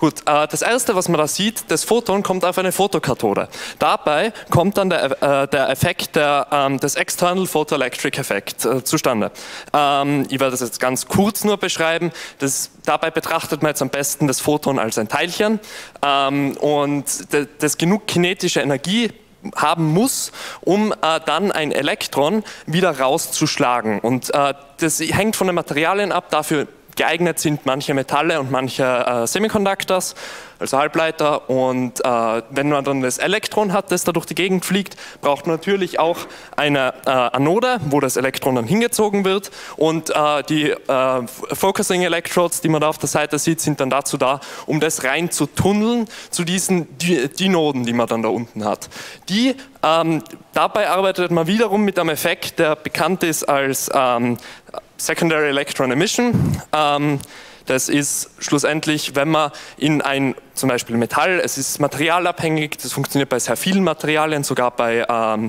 Gut, das erste, was man da sieht, das Photon kommt auf eine Fotokathode. Dabei kommt dann der Effekt des External Photoelectric Effect zustande. Ich werde das jetzt ganz kurz nur beschreiben. Dabei betrachtet man jetzt am besten das Photon als ein Teilchen und das genug kinetische Energie haben muss, um dann ein Elektron wieder rauszuschlagen. Und das hängt von den Materialien ab, dafür geeignet sind manche Metalle und manche Semiconductors, also Halbleiter. Und wenn man dann das Elektron hat, das da durch die Gegend fliegt, braucht man natürlich auch eine Anode, wo das Elektron dann hingezogen wird. Und die Focusing Electrodes, die man da auf der Seite sieht, sind dann dazu da, um das rein zu tunneln zu diesen Dinoden, die man dann da unten hat. Dabei arbeitet man wiederum mit einem Effekt, der bekannt ist als Secondary Electron Emission. Das ist schlussendlich, wenn man in ein zum Beispiel Metall, es ist materialabhängig, das funktioniert bei sehr vielen Materialien, sogar bei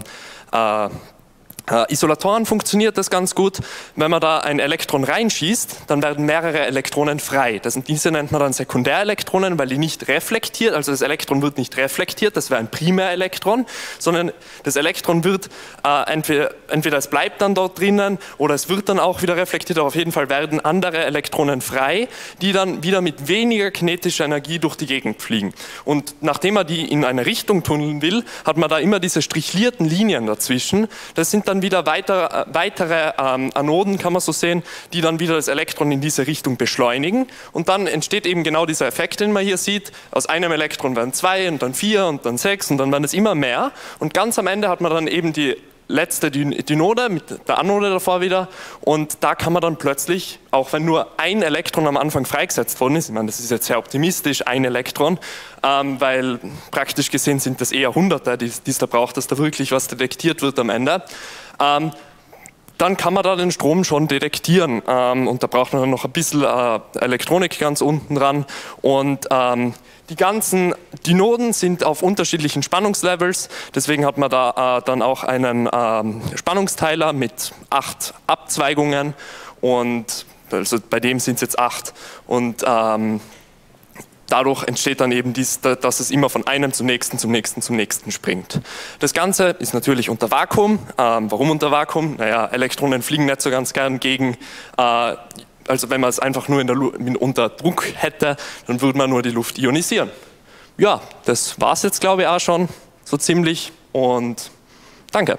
Isolatoren funktioniert das ganz gut. Wenn man da ein Elektron reinschießt, dann werden mehrere Elektronen frei. Diese nennt man dann Sekundärelektronen, weil die nicht reflektiert, also das Elektron wird nicht reflektiert, das wäre ein Primärelektron, sondern das Elektron wird entweder es bleibt dann dort drinnen oder es wird dann auch wieder reflektiert, aber auf jeden Fall werden andere Elektronen frei, die dann wieder mit weniger kinetischer Energie durch die Gegend fliegen. Und nachdem man die in eine Richtung tunneln will, hat man da immer diese strichlierten Linien dazwischen. Das sind dann wieder weitere Anoden, kann man so sehen, die dann wieder das Elektron in diese Richtung beschleunigen. Und dann entsteht eben genau dieser Effekt, den man hier sieht. Aus einem Elektron werden 2 und dann 4 und dann 6 und dann werden es immer mehr. Und ganz am Ende hat man dann eben die letzte Dynode mit der Anode davor wieder. Und da kann man dann plötzlich, auch wenn nur ein Elektron am Anfang freigesetzt worden ist, ich meine, das ist jetzt sehr optimistisch, ein Elektron, weil praktisch gesehen sind das eher Hunderte, die es da braucht, dass da wirklich was detektiert wird am Ende. Dann kann man da den Strom schon detektieren und da braucht man dann noch ein bisschen Elektronik ganz unten dran und die ganzen Dinoden sind auf unterschiedlichen Spannungslevels, deswegen hat man da dann auch einen Spannungsteiler mit 8 Abzweigungen und also bei dem sind es jetzt 8 und dadurch entsteht dann eben dass es immer von einem zum nächsten springt. Das Ganze ist natürlich unter Vakuum. Warum unter Vakuum? Naja, Elektronen fliegen nicht so ganz gern gegen, also wenn man es einfach nur unter Druck hätte, dann würde man nur die Luft ionisieren. Ja, das war es jetzt glaube ich auch schon so ziemlich und danke.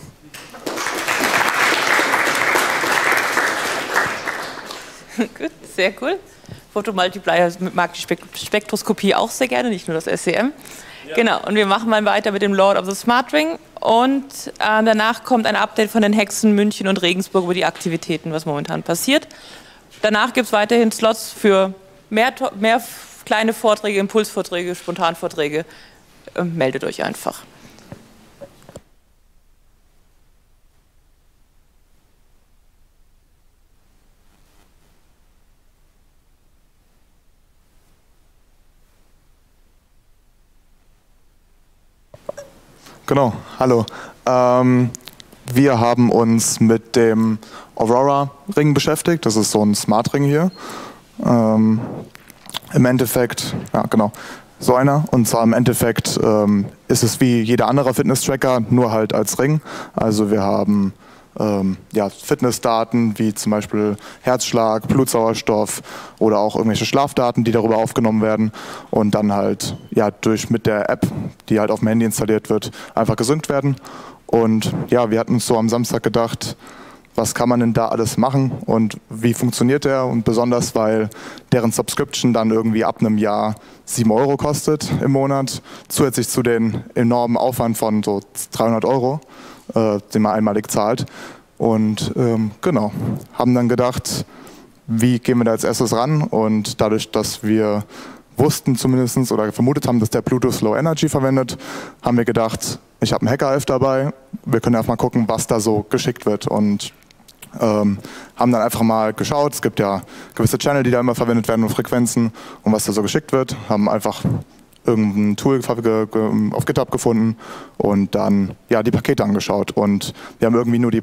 Gut, sehr cool. Photomultiplier mag die Spektroskopie auch sehr gerne, nicht nur das SEM. Ja. Genau, und wir machen mal weiter mit dem Lord of the Smart Ring und danach kommt ein Update von den Hexen München und Regensburg über die Aktivitäten, was momentan passiert. Danach gibt es weiterhin Slots für mehr kleine Vorträge, Impulsvorträge, Spontanvorträge. Meldet euch einfach. Genau, hallo. Wir haben uns mit dem Aurora-Ring beschäftigt. Das ist so ein Smart-Ring hier. Im Endeffekt, ja genau, so einer. Und zwar im Endeffekt ist es wie jeder andere Fitness-Tracker, nur halt als Ring. Also wir haben ja, Fitnessdaten wie zum Beispiel Herzschlag, Blutsauerstoff oder auch irgendwelche Schlafdaten, die darüber aufgenommen werden und dann halt ja, mit der App, die halt auf dem Handy installiert wird, einfach gesynkt werden. Und ja, wir hatten uns so am Samstag gedacht, was kann man denn da alles machen und wie funktioniert der? Und besonders, weil deren Subscription dann irgendwie ab einem Jahr 7 € kostet im Monat, zusätzlich zu den enormen Aufwand von so 300 €, den man einmalig zahlt. Und genau, haben dann gedacht, wie gehen wir da als erstes ran? Und dadurch, dass wir wussten zumindest oder vermutet haben, dass der Bluetooth Low Energy verwendet, haben wir gedacht, ich habe ein Hacker-Elf dabei, wir können einfach mal gucken, was da so geschickt wird. Und haben dann einfach mal geschaut, es gibt ja gewisse Channel, die da immer verwendet werden und Frequenzen und was da so geschickt wird, haben einfach irgendein Tool auf GitHub gefunden und dann ja, die Pakete angeschaut. Und wir haben irgendwie nur die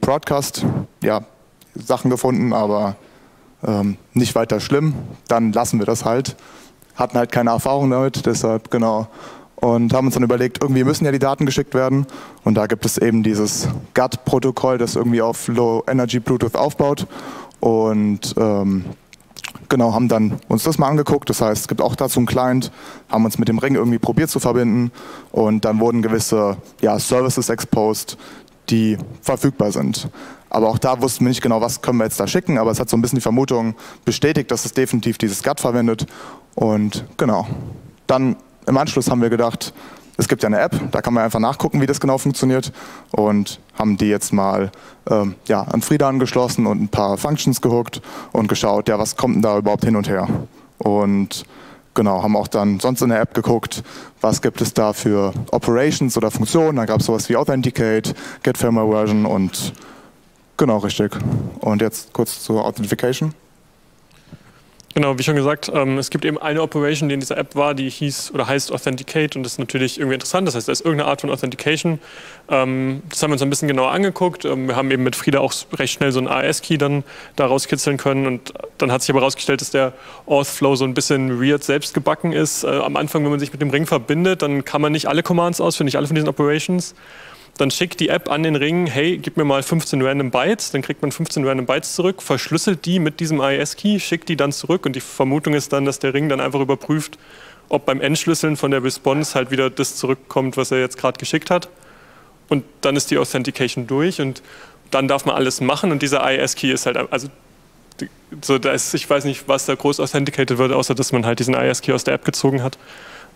Broadcast-Sachen gefunden, aber nicht weiter schlimm. Dann lassen wir das halt. hatten halt keine Erfahrung damit, deshalb genau. Und haben uns dann überlegt, irgendwie müssen ja die Daten geschickt werden. Und da gibt es eben dieses GATT-Protokoll, das irgendwie auf Low Energy Bluetooth aufbaut. Und genau, haben dann uns das mal angeguckt. Das heißt, es gibt auch dazu einen Client, haben uns mit dem Ring irgendwie probiert zu verbinden. Und dann wurden gewisse Services exposed, die verfügbar sind. Aber auch da wussten wir nicht genau, was können wir jetzt da schicken. Aber es hat so ein bisschen die Vermutung bestätigt, dass es definitiv dieses GATT verwendet. Und genau, dann im Anschluss haben wir gedacht, es gibt ja eine App, da kann man einfach nachgucken, wie das genau funktioniert und haben die jetzt mal an Frida angeschlossen und ein paar Functions gehookt und geschaut, ja, was kommt denn da überhaupt hin und her. Und genau, haben auch dann sonst in der App geguckt, was gibt es da für Operations oder Funktionen. Da gab es sowas wie Authenticate, Get Firmware Version und genau, richtig. Und jetzt kurz zur Authentication. Genau, wie schon gesagt, es gibt eben eine Operation, die in dieser App war, die hieß oder heißt Authenticate und das ist natürlich irgendwie interessant. Das heißt, da ist irgendeine Art von Authentication. Das haben wir uns ein bisschen genauer angeguckt. Wir haben eben mit Frida auch recht schnell so einen AES-Key dann da rauskitzeln können und dann hat sich aber herausgestellt, dass der Auth-Flow so ein bisschen weird selbst gebacken ist. Am Anfang, wenn man sich mit dem Ring verbindet, dann kann man nicht alle Commands ausführen, nicht alle von diesen Operations. Dann schickt die App an den Ring, hey, gib mir mal 15 Random Bytes, dann kriegt man 15 Random Bytes zurück, verschlüsselt die mit diesem AES-Key, schickt die dann zurück und die Vermutung ist dann, dass der Ring dann einfach überprüft, ob beim Entschlüsseln von der Response halt wieder das zurückkommt, was er jetzt gerade geschickt hat. Und dann ist die Authentication durch und dann darf man alles machen und dieser AES-Key ist halt, also so, da ist, ich weiß nicht, was da groß authenticated wird, außer dass man halt diesen AES-Key aus der App gezogen hat.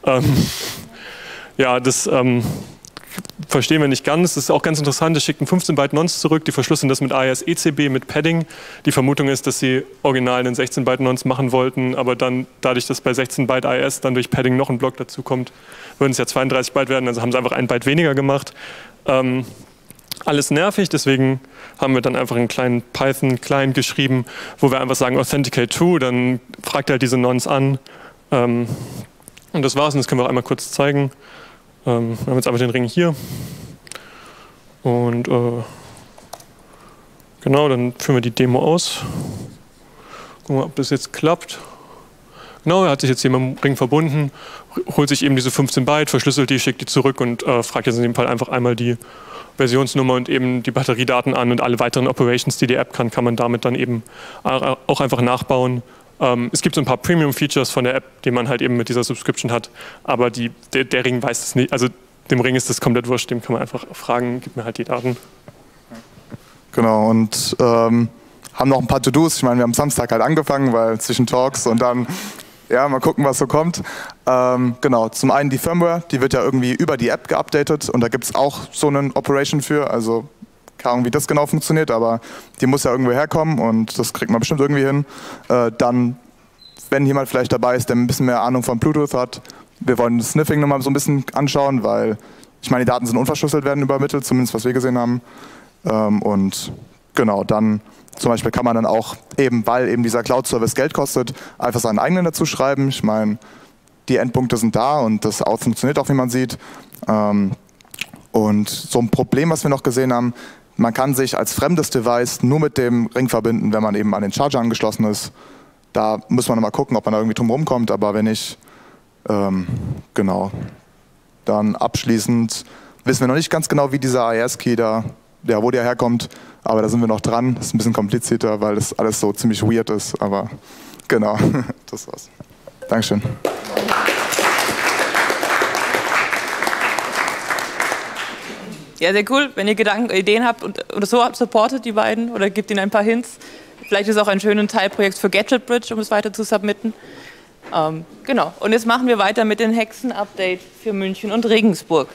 Ja, das verstehen wir nicht ganz. Das ist auch ganz interessant. Es schickt ein 15 Byte Nonce zurück. Die verschlüsseln das mit AES-ECB, mit Padding. Die Vermutung ist, dass sie original einen 16 Byte Nonce machen wollten, aber dann dadurch, dass bei 16 Byte AES dann durch Padding noch ein Block dazu kommt, würden es ja 32 Byte werden. Also haben sie einfach ein Byte weniger gemacht. Alles nervig, deswegen haben wir dann einfach einen kleinen Python-Client geschrieben, wo wir einfach sagen Authenticate to, dann fragt er halt diese Nonce an. Und das war's und das können wir auch einmal kurz zeigen. Wir haben jetzt einfach den Ring hier und genau, dann führen wir die Demo aus. Gucken wir mal, ob das jetzt klappt. Genau, er hat sich jetzt hier mit dem Ring verbunden, holt sich eben diese 15 Byte, verschlüsselt die, schickt die zurück und fragt jetzt in dem Fall einfach einmal die Versionsnummer und eben die Batteriedaten an und alle weiteren Operations, die die App kann man damit dann eben auch einfach nachbauen. Es gibt so ein paar Premium-Features von der App, die man halt eben mit dieser Subscription hat, aber der Ring weiß es nicht, also dem Ring ist das komplett wurscht, dem kann man einfach fragen, gib mir halt die Daten. Genau, und haben noch ein paar To-Dos. Ich meine, wir haben Samstag halt angefangen, weil zwischen Talks und dann, ja, mal gucken, was so kommt. Genau, zum einen die Firmware, die wird ja irgendwie über die App geupdatet und da gibt es auch so eine Operation für, also keine Ahnung, wie das genau funktioniert, aber die muss ja irgendwo herkommen und das kriegt man bestimmt irgendwie hin. Dann, wenn jemand vielleicht dabei ist, der ein bisschen mehr Ahnung von Bluetooth hat, wir wollen das Sniffing nochmal so ein bisschen anschauen, weil, ich meine, die Daten sind unverschlüsselt, werden übermittelt, zumindest was wir gesehen haben. Und genau, dann zum Beispiel kann man dann auch, eben weil eben dieser Cloud-Service Geld kostet, einfach seinen eigenen dazu schreiben. Ich meine, die Endpunkte sind da und das auch funktioniert auch, wie man sieht. Und so ein Problem, was wir noch gesehen haben, man kann sich als fremdes Device nur mit dem Ring verbinden, wenn man eben an den Charger angeschlossen ist. Da muss man mal gucken, ob man da irgendwie drum rumkommt, aber wenn nicht, genau. Dann abschließend wissen wir noch nicht ganz genau, wie dieser AES-Key da, ja, wo der herkommt, aber da sind wir noch dran. Das ist ein bisschen komplizierter, weil das alles so ziemlich weird ist, aber genau, das war's. Dankeschön. Ja, sehr cool. Wenn ihr Gedanken, Ideen habt oder so, supportet die beiden oder gebt ihnen ein paar Hints. Vielleicht ist es auch ein schönes Teilprojekt für Gadget Bridge, um es weiter zu submitten. Genau. Und jetzt machen wir weiter mit dem Hexen-Update für München und Regensburg.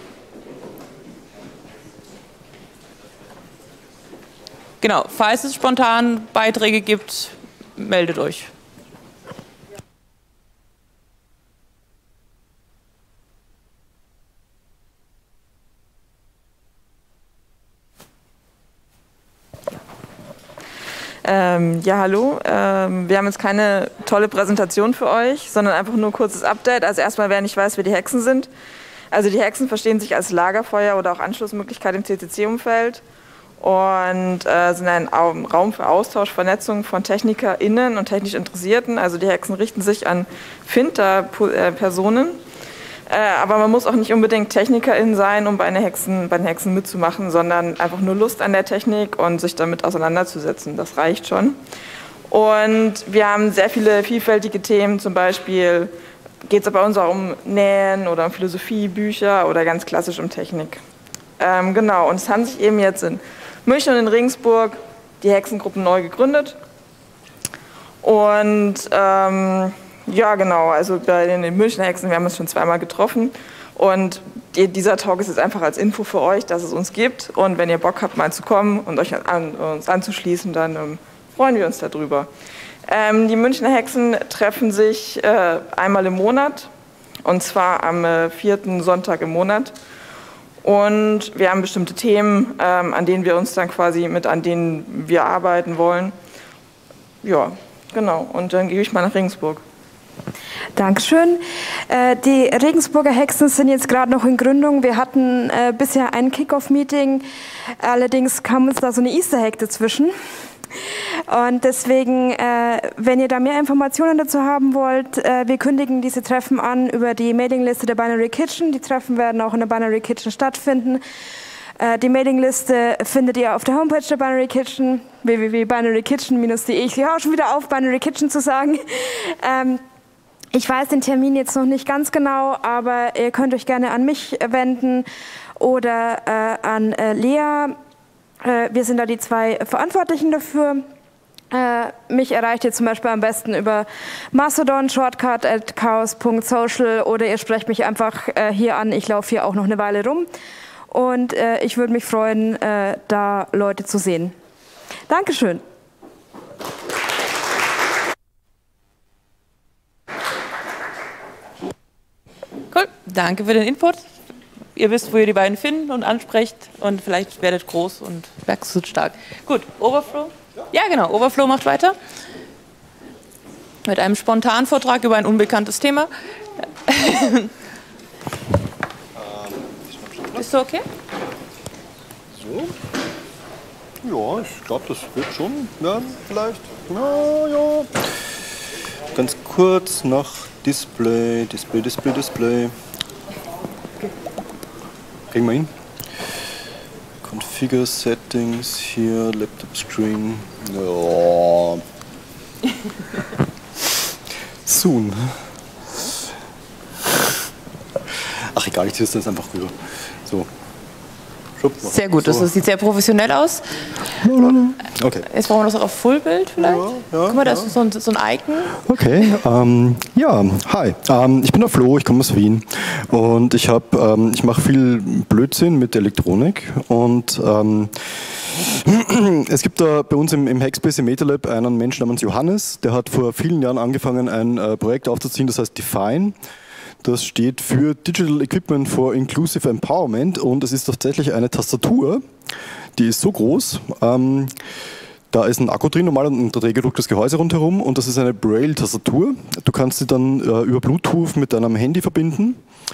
Genau. Falls es spontan Beiträge gibt, meldet euch. Ja, hallo. Wir haben jetzt keine tolle Präsentation für euch, sondern einfach nur ein kurzes Update. Also erstmal, wer nicht weiß, wer die Hexen sind. Also die Hexen verstehen sich als Lagerfeuer oder auch Anschlussmöglichkeit im CCC-Umfeld. und sind ein Raum für Austausch, Vernetzung von TechnikerInnen und technisch Interessierten. Also die Hexen richten sich an Finter-Personen. Aber man muss auch nicht unbedingt TechnikerInnen sein, um bei den Hexen mitzumachen, sondern einfach nur Lust an der Technik und sich damit auseinanderzusetzen. Das reicht schon. Und wir haben sehr viele vielfältige Themen, zum Beispiel geht es bei uns auch um Nähen oder um Philosophie, Bücher oder ganz klassisch um Technik. Genau, und es haben sich eben jetzt in München und in Regensburg die Hexengruppen neu gegründet. Und ja, genau, also bei den Münchner Hexen, wir haben uns schon zweimal getroffen und dieser Talk ist jetzt einfach als Info für euch, dass es uns gibt und wenn ihr Bock habt, mal zu kommen und euch uns anzuschließen, dann freuen wir uns darüber. Die Münchner Hexen treffen sich einmal im Monat und zwar am 4. Sonntag im Monat und wir haben bestimmte Themen, an denen wir uns dann quasi an denen wir arbeiten wollen. Ja, genau, und dann gehe ich mal nach Regensburg. Dankeschön. Die Regensburger Hexen sind jetzt gerade noch in Gründung. Wir hatten bisher ein Kick-Off-Meeting, allerdings kam uns da so eine Easter-Egg dazwischen. Und deswegen, wenn ihr da mehr Informationen dazu haben wollt, wir kündigen diese Treffen an über die Mailingliste der Binary Kitchen. Die Treffen werden auch in der Binary Kitchen stattfinden. Die Mailingliste findet ihr auf der Homepage der Binary Kitchen, www.binarykitchen-de. Ich höre auch schon wieder auf, Binary Kitchen zu sagen. Ich weiß den Termin jetzt noch nicht ganz genau, aber ihr könnt euch gerne an mich wenden oder an Lea. Wir sind da die zwei Verantwortlichen dafür. Mich erreicht ihr zum Beispiel am besten über Mastodon, shortcut@chaos.social oder ihr sprecht mich einfach hier an. Ich laufe hier auch noch eine Weile rum und ich würde mich freuen, da Leute zu sehen. Dankeschön. Cool, danke für den Input. Ihr wisst, wo ihr die beiden finden und ansprecht und vielleicht werdet groß und wächst stark. Gut, Overflow? Ja, genau, Overflow macht weiter. Mit einem Spontanvortrag über ein unbekanntes Thema. Bist du okay? So. Ja, ich glaube, das wird schon werden, vielleicht. Ja, ja. Ganz kurz nach Display. Kriegen wir hin. Configure Settings hier, Laptop Screen. Ja. Soon. Ach egal, ich ziehe es jetzt einfach rüber. So. Sehr gut, das sieht sehr professionell aus. Okay. Jetzt brauchen wir das auch auf Fullbild vielleicht. Guck mal, da ist so ein Icon. Okay, ja, hi. Ich bin der Flo, ich komme aus Wien und ich mache viel Blödsinn mit Elektronik und es gibt da bei uns im Hackspace im MetaLab einen Menschen namens Johannes, der hat vor vielen Jahren angefangen, ein Projekt aufzuziehen, das heißt Define. Das steht für Digital Equipment for Inclusive Empowerment und es ist tatsächlich eine Tastatur, die ist so groß, da ist ein Akku drin, normal, und ein drehgedrucktes Gehäuse rundherum und das ist eine Braille-Tastatur. Du kannst sie dann über Bluetooth mit deinem Handy verbinden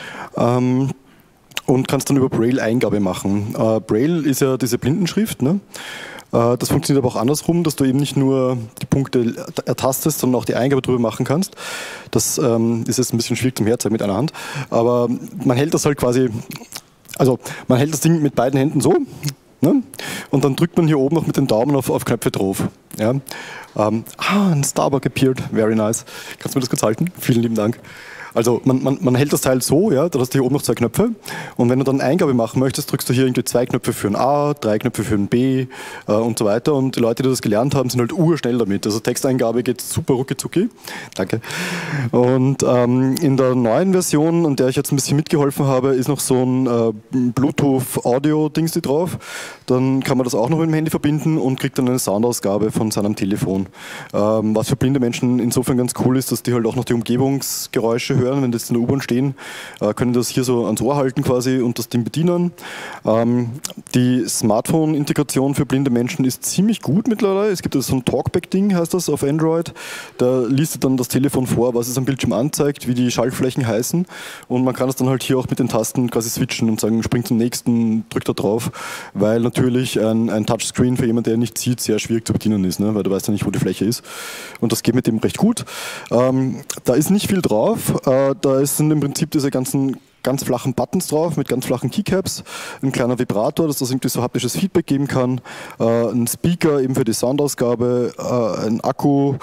und kannst dann über Braille Eingabe machen. Braille ist ja diese Blindenschrift, ne? Das funktioniert aber auch andersrum, dass du eben nicht nur die Punkte ertastest, sondern auch die Eingabe drüber machen kannst. Das ist jetzt ein bisschen schwierig zum Herzeigen mit einer Hand, aber man hält das halt quasi, also man hält das Ding mit beiden Händen so, ne? Und dann drückt man hier oben noch mit dem Daumen auf Knöpfe drauf. Ja? Ein Starbuck appeared, very nice. Kannst du mir das kurz halten? Vielen lieben Dank. Also man hält das Teil so, ja, da hast du hier oben noch zwei Knöpfe und wenn du dann Eingabe machen möchtest, drückst du hier irgendwie 2 Knöpfe für ein A, 3 Knöpfe für ein B und so weiter und die Leute, die das gelernt haben, sind halt urschnell damit. Also Texteingabe geht super rucki-zucki. Danke. Und in der neuen Version, an der ich jetzt ein bisschen mitgeholfen habe, ist noch so ein Bluetooth-Audio-Dings drauf. Dann kann man das auch noch mit dem Handy verbinden und kriegt dann eine Soundausgabe von seinem Telefon. Was für blinde Menschen insofern ganz cool ist, dass die halt auch noch die Umgebungsgeräusche hören hören, wenn die jetzt in der U-Bahn stehen, können das hier so ans Ohr halten quasi und das Ding bedienen. Die Smartphone-Integration für blinde Menschen ist ziemlich gut mittlerweile. Es gibt so ein Talkback-Ding, heißt das, auf Android. Da liest dann das Telefon vor, was es am Bildschirm anzeigt, wie die Schaltflächen heißen und man kann es dann halt hier auch mit den Tasten quasi switchen und sagen, springt zum nächsten, drückt da drauf, weil natürlich ein Touchscreen für jemanden, der nicht sieht, sehr schwierig zu bedienen ist, ne? Weil du weißt ja nicht, wo die Fläche ist. Und das geht mit dem recht gut. Da ist nicht viel drauf. Da sind im Prinzip diese ganzen ganz flachen Buttons drauf mit ganz flachen Keycaps, ein kleiner Vibrator, dass das irgendwie so haptisches Feedback geben kann, ein Speaker eben für die Soundausgabe, ein Akku,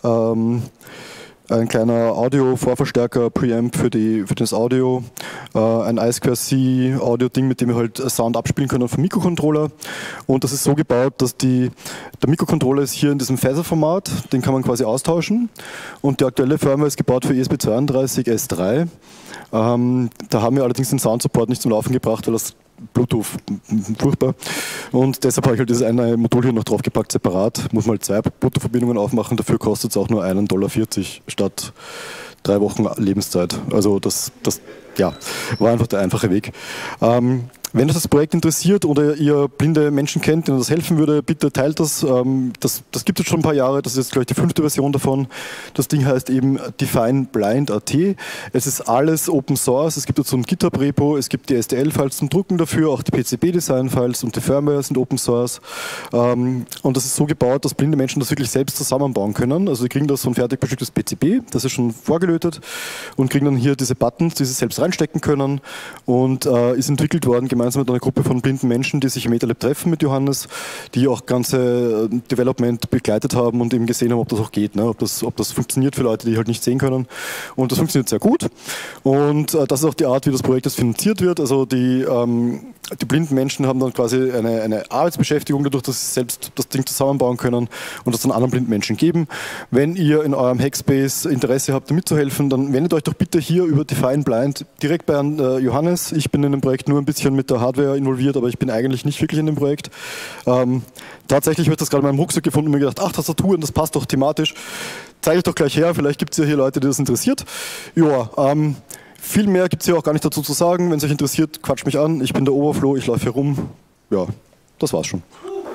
ein kleiner Audio-Vorverstärker, Preamp für das Audio, ein I2C Audio-Ding, mit dem wir halt Sound abspielen können vom Mikrocontroller. Und das ist so gebaut, dass der Mikrocontroller ist hier in diesem Phaser-Format, den kann man quasi austauschen. Und die aktuelle Firmware ist gebaut für ESP32 S3. Da haben wir allerdings den Sound-Support nicht zum Laufen gebracht, weil das Bluetooth, furchtbar. Und deshalb habe ich halt dieses eine Modul hier noch draufgepackt, separat. Muss man halt 2 Bluetooth-Verbindungen aufmachen, dafür kostet es auch nur $1,40 statt 3 Wochen Lebenszeit. Also das ja, war einfach der einfache Weg. Wenn euch das Projekt interessiert oder ihr blinde Menschen kennt, denen das helfen würde, bitte teilt das. Das gibt es schon ein paar Jahre, das ist jetzt gleich die 5. Version davon. Das Ding heißt eben Define Blind.at. Es ist alles Open Source, es gibt dazu ein GitHub-Repo, es gibt die STL-Files zum Drucken dafür, auch die PCB-Design-Files und die Firmware sind Open Source. Und das ist so gebaut, dass blinde Menschen das wirklich selbst zusammenbauen können. Also die kriegen da so ein fertig bestücktes PCB, das ist schon vorgelötet und kriegen dann hier diese Buttons, die sie selbst reinstecken können und ist entwickelt worden gemeinsam mit einer Gruppe von blinden Menschen, die sich im MetaLab treffen mit Johannes, die auch ganze Development begleitet haben und eben gesehen haben, ob das auch geht, ne? ob das funktioniert für Leute, die halt nicht sehen können. Und das funktioniert sehr gut. Und das ist auch die Art, wie das Projekt jetzt finanziert wird. Also die blinden Menschen haben dann quasi eine Arbeitsbeschäftigung dadurch, dass sie selbst das Ding zusammenbauen können und das dann anderen blinden Menschen geben. Wenn ihr in eurem Hackspace Interesse habt, mitzuhelfen, dann wendet euch doch bitte hier über Define Blind direkt bei Johannes. Ich bin in dem Projekt nur ein bisschen mit der Hardware involviert, aber ich bin eigentlich nicht wirklich in dem Projekt. Tatsächlich habe ich das gerade in meinem Rucksack gefunden und mir gedacht, ach, Tastaturen, das passt doch thematisch. Zeige ich doch gleich her, vielleicht gibt es ja hier Leute, die das interessiert. Ja, viel mehr gibt es hier auch gar nicht dazu zu sagen. Wenn es euch interessiert, quatscht mich an. Ich bin der Oberflo, ich laufe hier rum. Ja, das war's schon.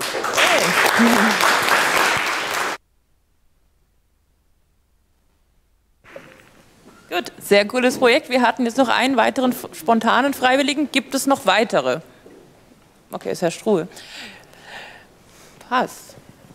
Gut, sehr cooles Projekt. Wir hatten jetzt noch einen weiteren spontanen Freiwilligen. Gibt es noch weitere? Okay, ist Herr Struhe. Passt.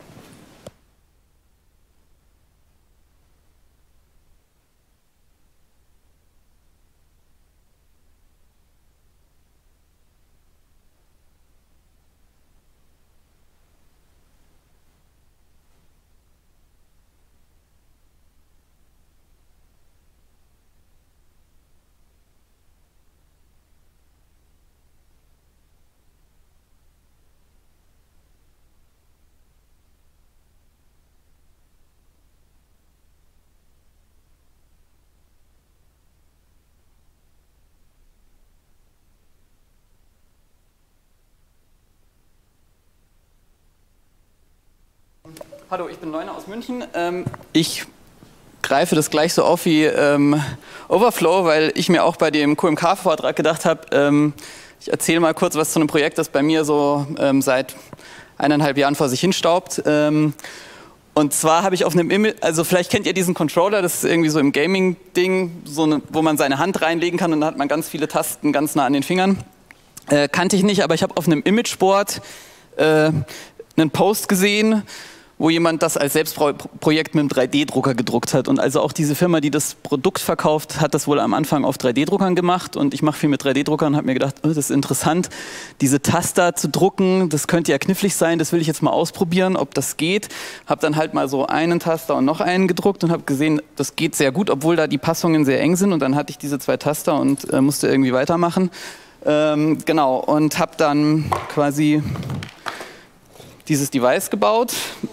Hallo, ich bin Neuner aus München. Ich greife das gleich so auf wie Overflow, weil ich mir auch bei dem QMK-Vortrag gedacht habe, ich erzähle mal kurz was zu einem Projekt, das bei mir so seit 1,5 Jahren vor sich hinstaubt. Und zwar habe ich auf einem Image, also vielleicht kennt ihr diesen Controller, das ist irgendwie so im Gaming-Ding, so wo man seine Hand reinlegen kann und dann hat man ganz viele Tasten ganz nah an den Fingern. Kannte ich nicht, aber ich habe auf einem Imageboard einen Post gesehen, wo jemand das als Selbstprojekt mit einem 3D-Drucker gedruckt hat. Und also auch diese Firma, die das Produkt verkauft, hat das wohl am Anfang auf 3D-Druckern gemacht. Und ich mache viel mit 3D-Druckern und habe mir gedacht, oh, das ist interessant, diese Taster zu drucken, das könnte ja knifflig sein, das will ich jetzt mal ausprobieren, ob das geht. Habe dann halt mal so einen Taster und noch einen gedruckt und habe gesehen, das geht sehr gut, obwohl da die Passungen sehr eng sind. Und dann hatte ich diese 2 Taster und musste irgendwie weitermachen. Genau, und habe dann quasi dieses Device gebaut.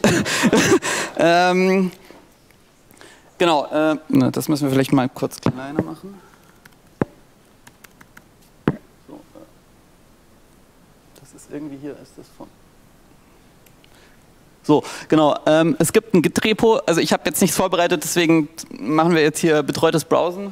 Genau, das müssen wir vielleicht mal kurz kleiner machen. So, das ist irgendwie hier, ist das von. So, genau. Es gibt ein Git-Repo, also ich habe jetzt nichts vorbereitet, deswegen machen wir jetzt hier betreutes Browsen.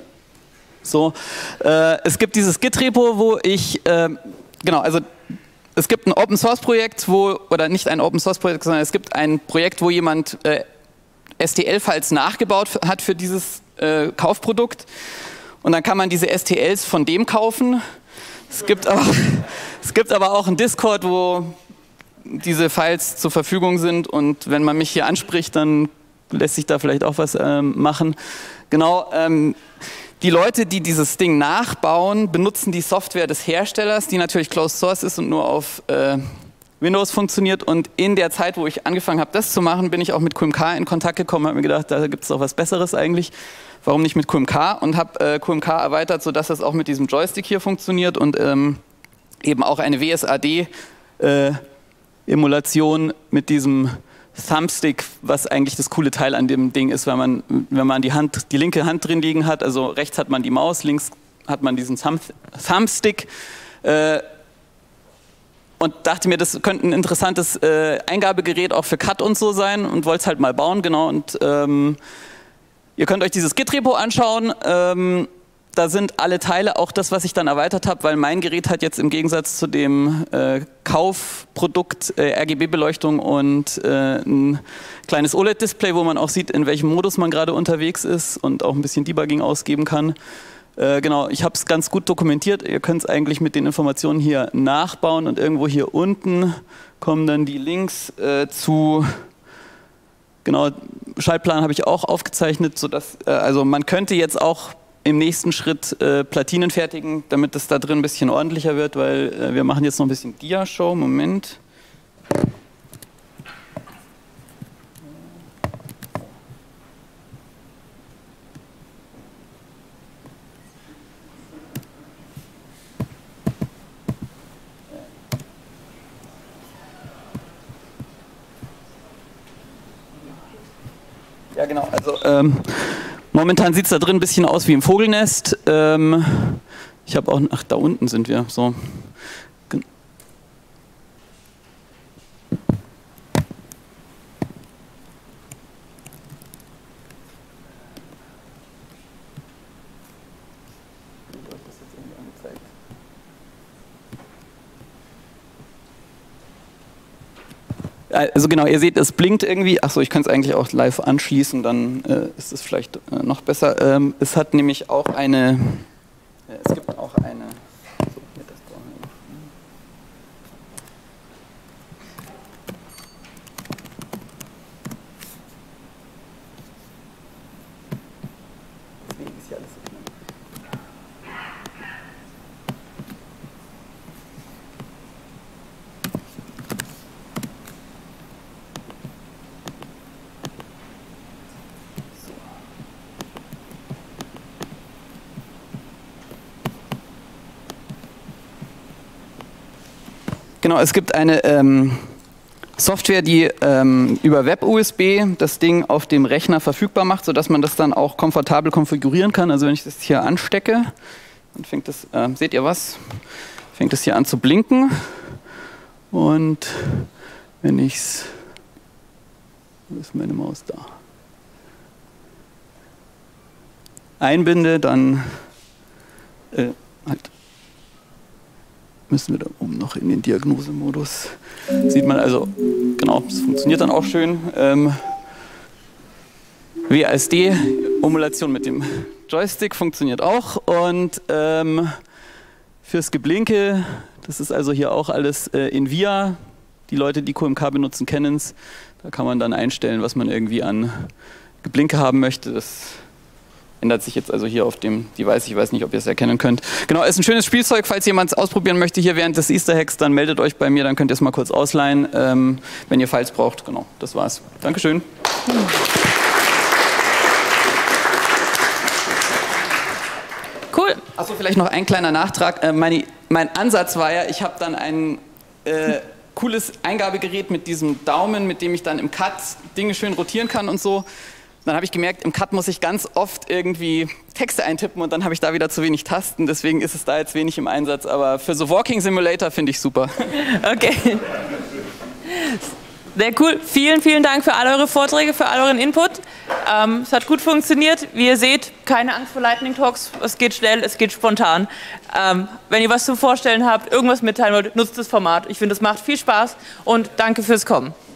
Es gibt dieses Git-Repo, wo ich, genau, also es gibt ein Open-Source-Projekt, oder nicht ein Open-Source-Projekt, sondern es gibt ein Projekt, wo jemand STL-Files nachgebaut hat für dieses Kaufprodukt. Und dann kann man diese STLs von dem kaufen. Es gibt aber auch einen Discord, wo diese Files zur Verfügung sind. Und wenn man mich hier anspricht, dann lässt sich da vielleicht auch was machen. Genau. Die Leute, die dieses Ding nachbauen, benutzen die Software des Herstellers, die natürlich Closed Source ist und nur auf Windows funktioniert. Und in der Zeit, wo ich angefangen habe, das zu machen, bin ich auch mit QMK in Kontakt gekommen, habe mir gedacht, da gibt es doch was Besseres eigentlich. Warum nicht mit QMK? Und habe QMK erweitert, sodass das auch mit diesem Joystick hier funktioniert und eben auch eine WSAD-Emulation mit diesem Thumbstick, was eigentlich das coole Teil an dem Ding ist, wenn man die linke Hand drin liegen hat, also rechts hat man die Maus, links hat man diesen Thumbstick und dachte mir, das könnte ein interessantes Eingabegerät auch für Cut und so sein und wollte es halt mal bauen, genau. Und ihr könnt euch dieses Git-Repo anschauen. Da sind alle Teile, auch das, was ich dann erweitert habe, weil mein Gerät hat jetzt im Gegensatz zu dem Kaufprodukt RGB-Beleuchtung und ein kleines OLED-Display, wo man auch sieht, in welchem Modus man gerade unterwegs ist und auch ein bisschen Debugging ausgeben kann. Genau, ich habe es ganz gut dokumentiert. Ihr könnt es eigentlich mit den Informationen hier nachbauen und irgendwo hier unten kommen dann die Links zu... Genau, Schaltplan habe ich auch aufgezeichnet, sodass, also man könnte jetzt auch im nächsten Schritt Platinen fertigen, damit es da drin ein bisschen ordentlicher wird, weil wir machen jetzt noch ein bisschen Dia-Show. Moment. Ja, genau. Also momentan sieht es da drin ein bisschen aus wie im Vogelnest. Ich habe auch, ach, da unten sind wir. So. Also genau, ihr seht, es blinkt irgendwie. Achso, ich kann es eigentlich auch live anschließen, dann ist es vielleicht noch besser. Es hat nämlich auch eine, es gibt auch eine, so, hier, das brauchen wir. Deswegen ist hier alles so knapp. Genau, es gibt eine Software, die über Web-USB das Ding auf dem Rechner verfügbar macht, sodass man das dann auch komfortabel konfigurieren kann. Also wenn ich das hier anstecke, dann fängt das, seht ihr was? Fängt das hier an zu blinken. Und wenn ich es, wo ist meine Maus da? Einbinde, dann halt müssen wir da oben noch in den Diagnosemodus. Sieht man also, genau, das funktioniert dann auch schön. WASD-Emulation mit dem Joystick funktioniert auch. Und fürs Geblinke, das ist also hier auch alles in VIA. Die Leute, die QMK benutzen, kennen es. Da kann man dann einstellen, was man irgendwie an Geblinke haben möchte. Das ändert sich jetzt also hier auf dem Device. Ich weiß nicht, ob ihr es erkennen könnt. Genau, ist ein schönes Spielzeug. Falls jemand es ausprobieren möchte hier während des Easter Hacks, dann meldet euch bei mir, dann könnt ihr es mal kurz ausleihen, wenn ihr Files braucht. Genau, das war's. Dankeschön. Cool. Achso, vielleicht noch ein kleiner Nachtrag. Mein Ansatz war ja, ich habe dann ein cooles Eingabegerät mit diesem Daumen, mit dem ich dann im Cut Dinge schön rotieren kann und so. Dann habe ich gemerkt, im Cut muss ich ganz oft irgendwie Texte eintippen und dann habe ich da wieder zu wenig Tasten. Deswegen ist es da jetzt wenig im Einsatz. Aber für so Walking Simulator finde ich super. Okay. Sehr cool. Vielen, vielen Dank für all eure Vorträge, für all euren Input. Es hat gut funktioniert. Wie ihr seht, keine Angst vor Lightning Talks. Es geht schnell, es geht spontan. Wenn ihr was zum Vorstellen habt, irgendwas mitteilen wollt, nutzt das Format. Ich finde, es macht viel Spaß und danke fürs Kommen.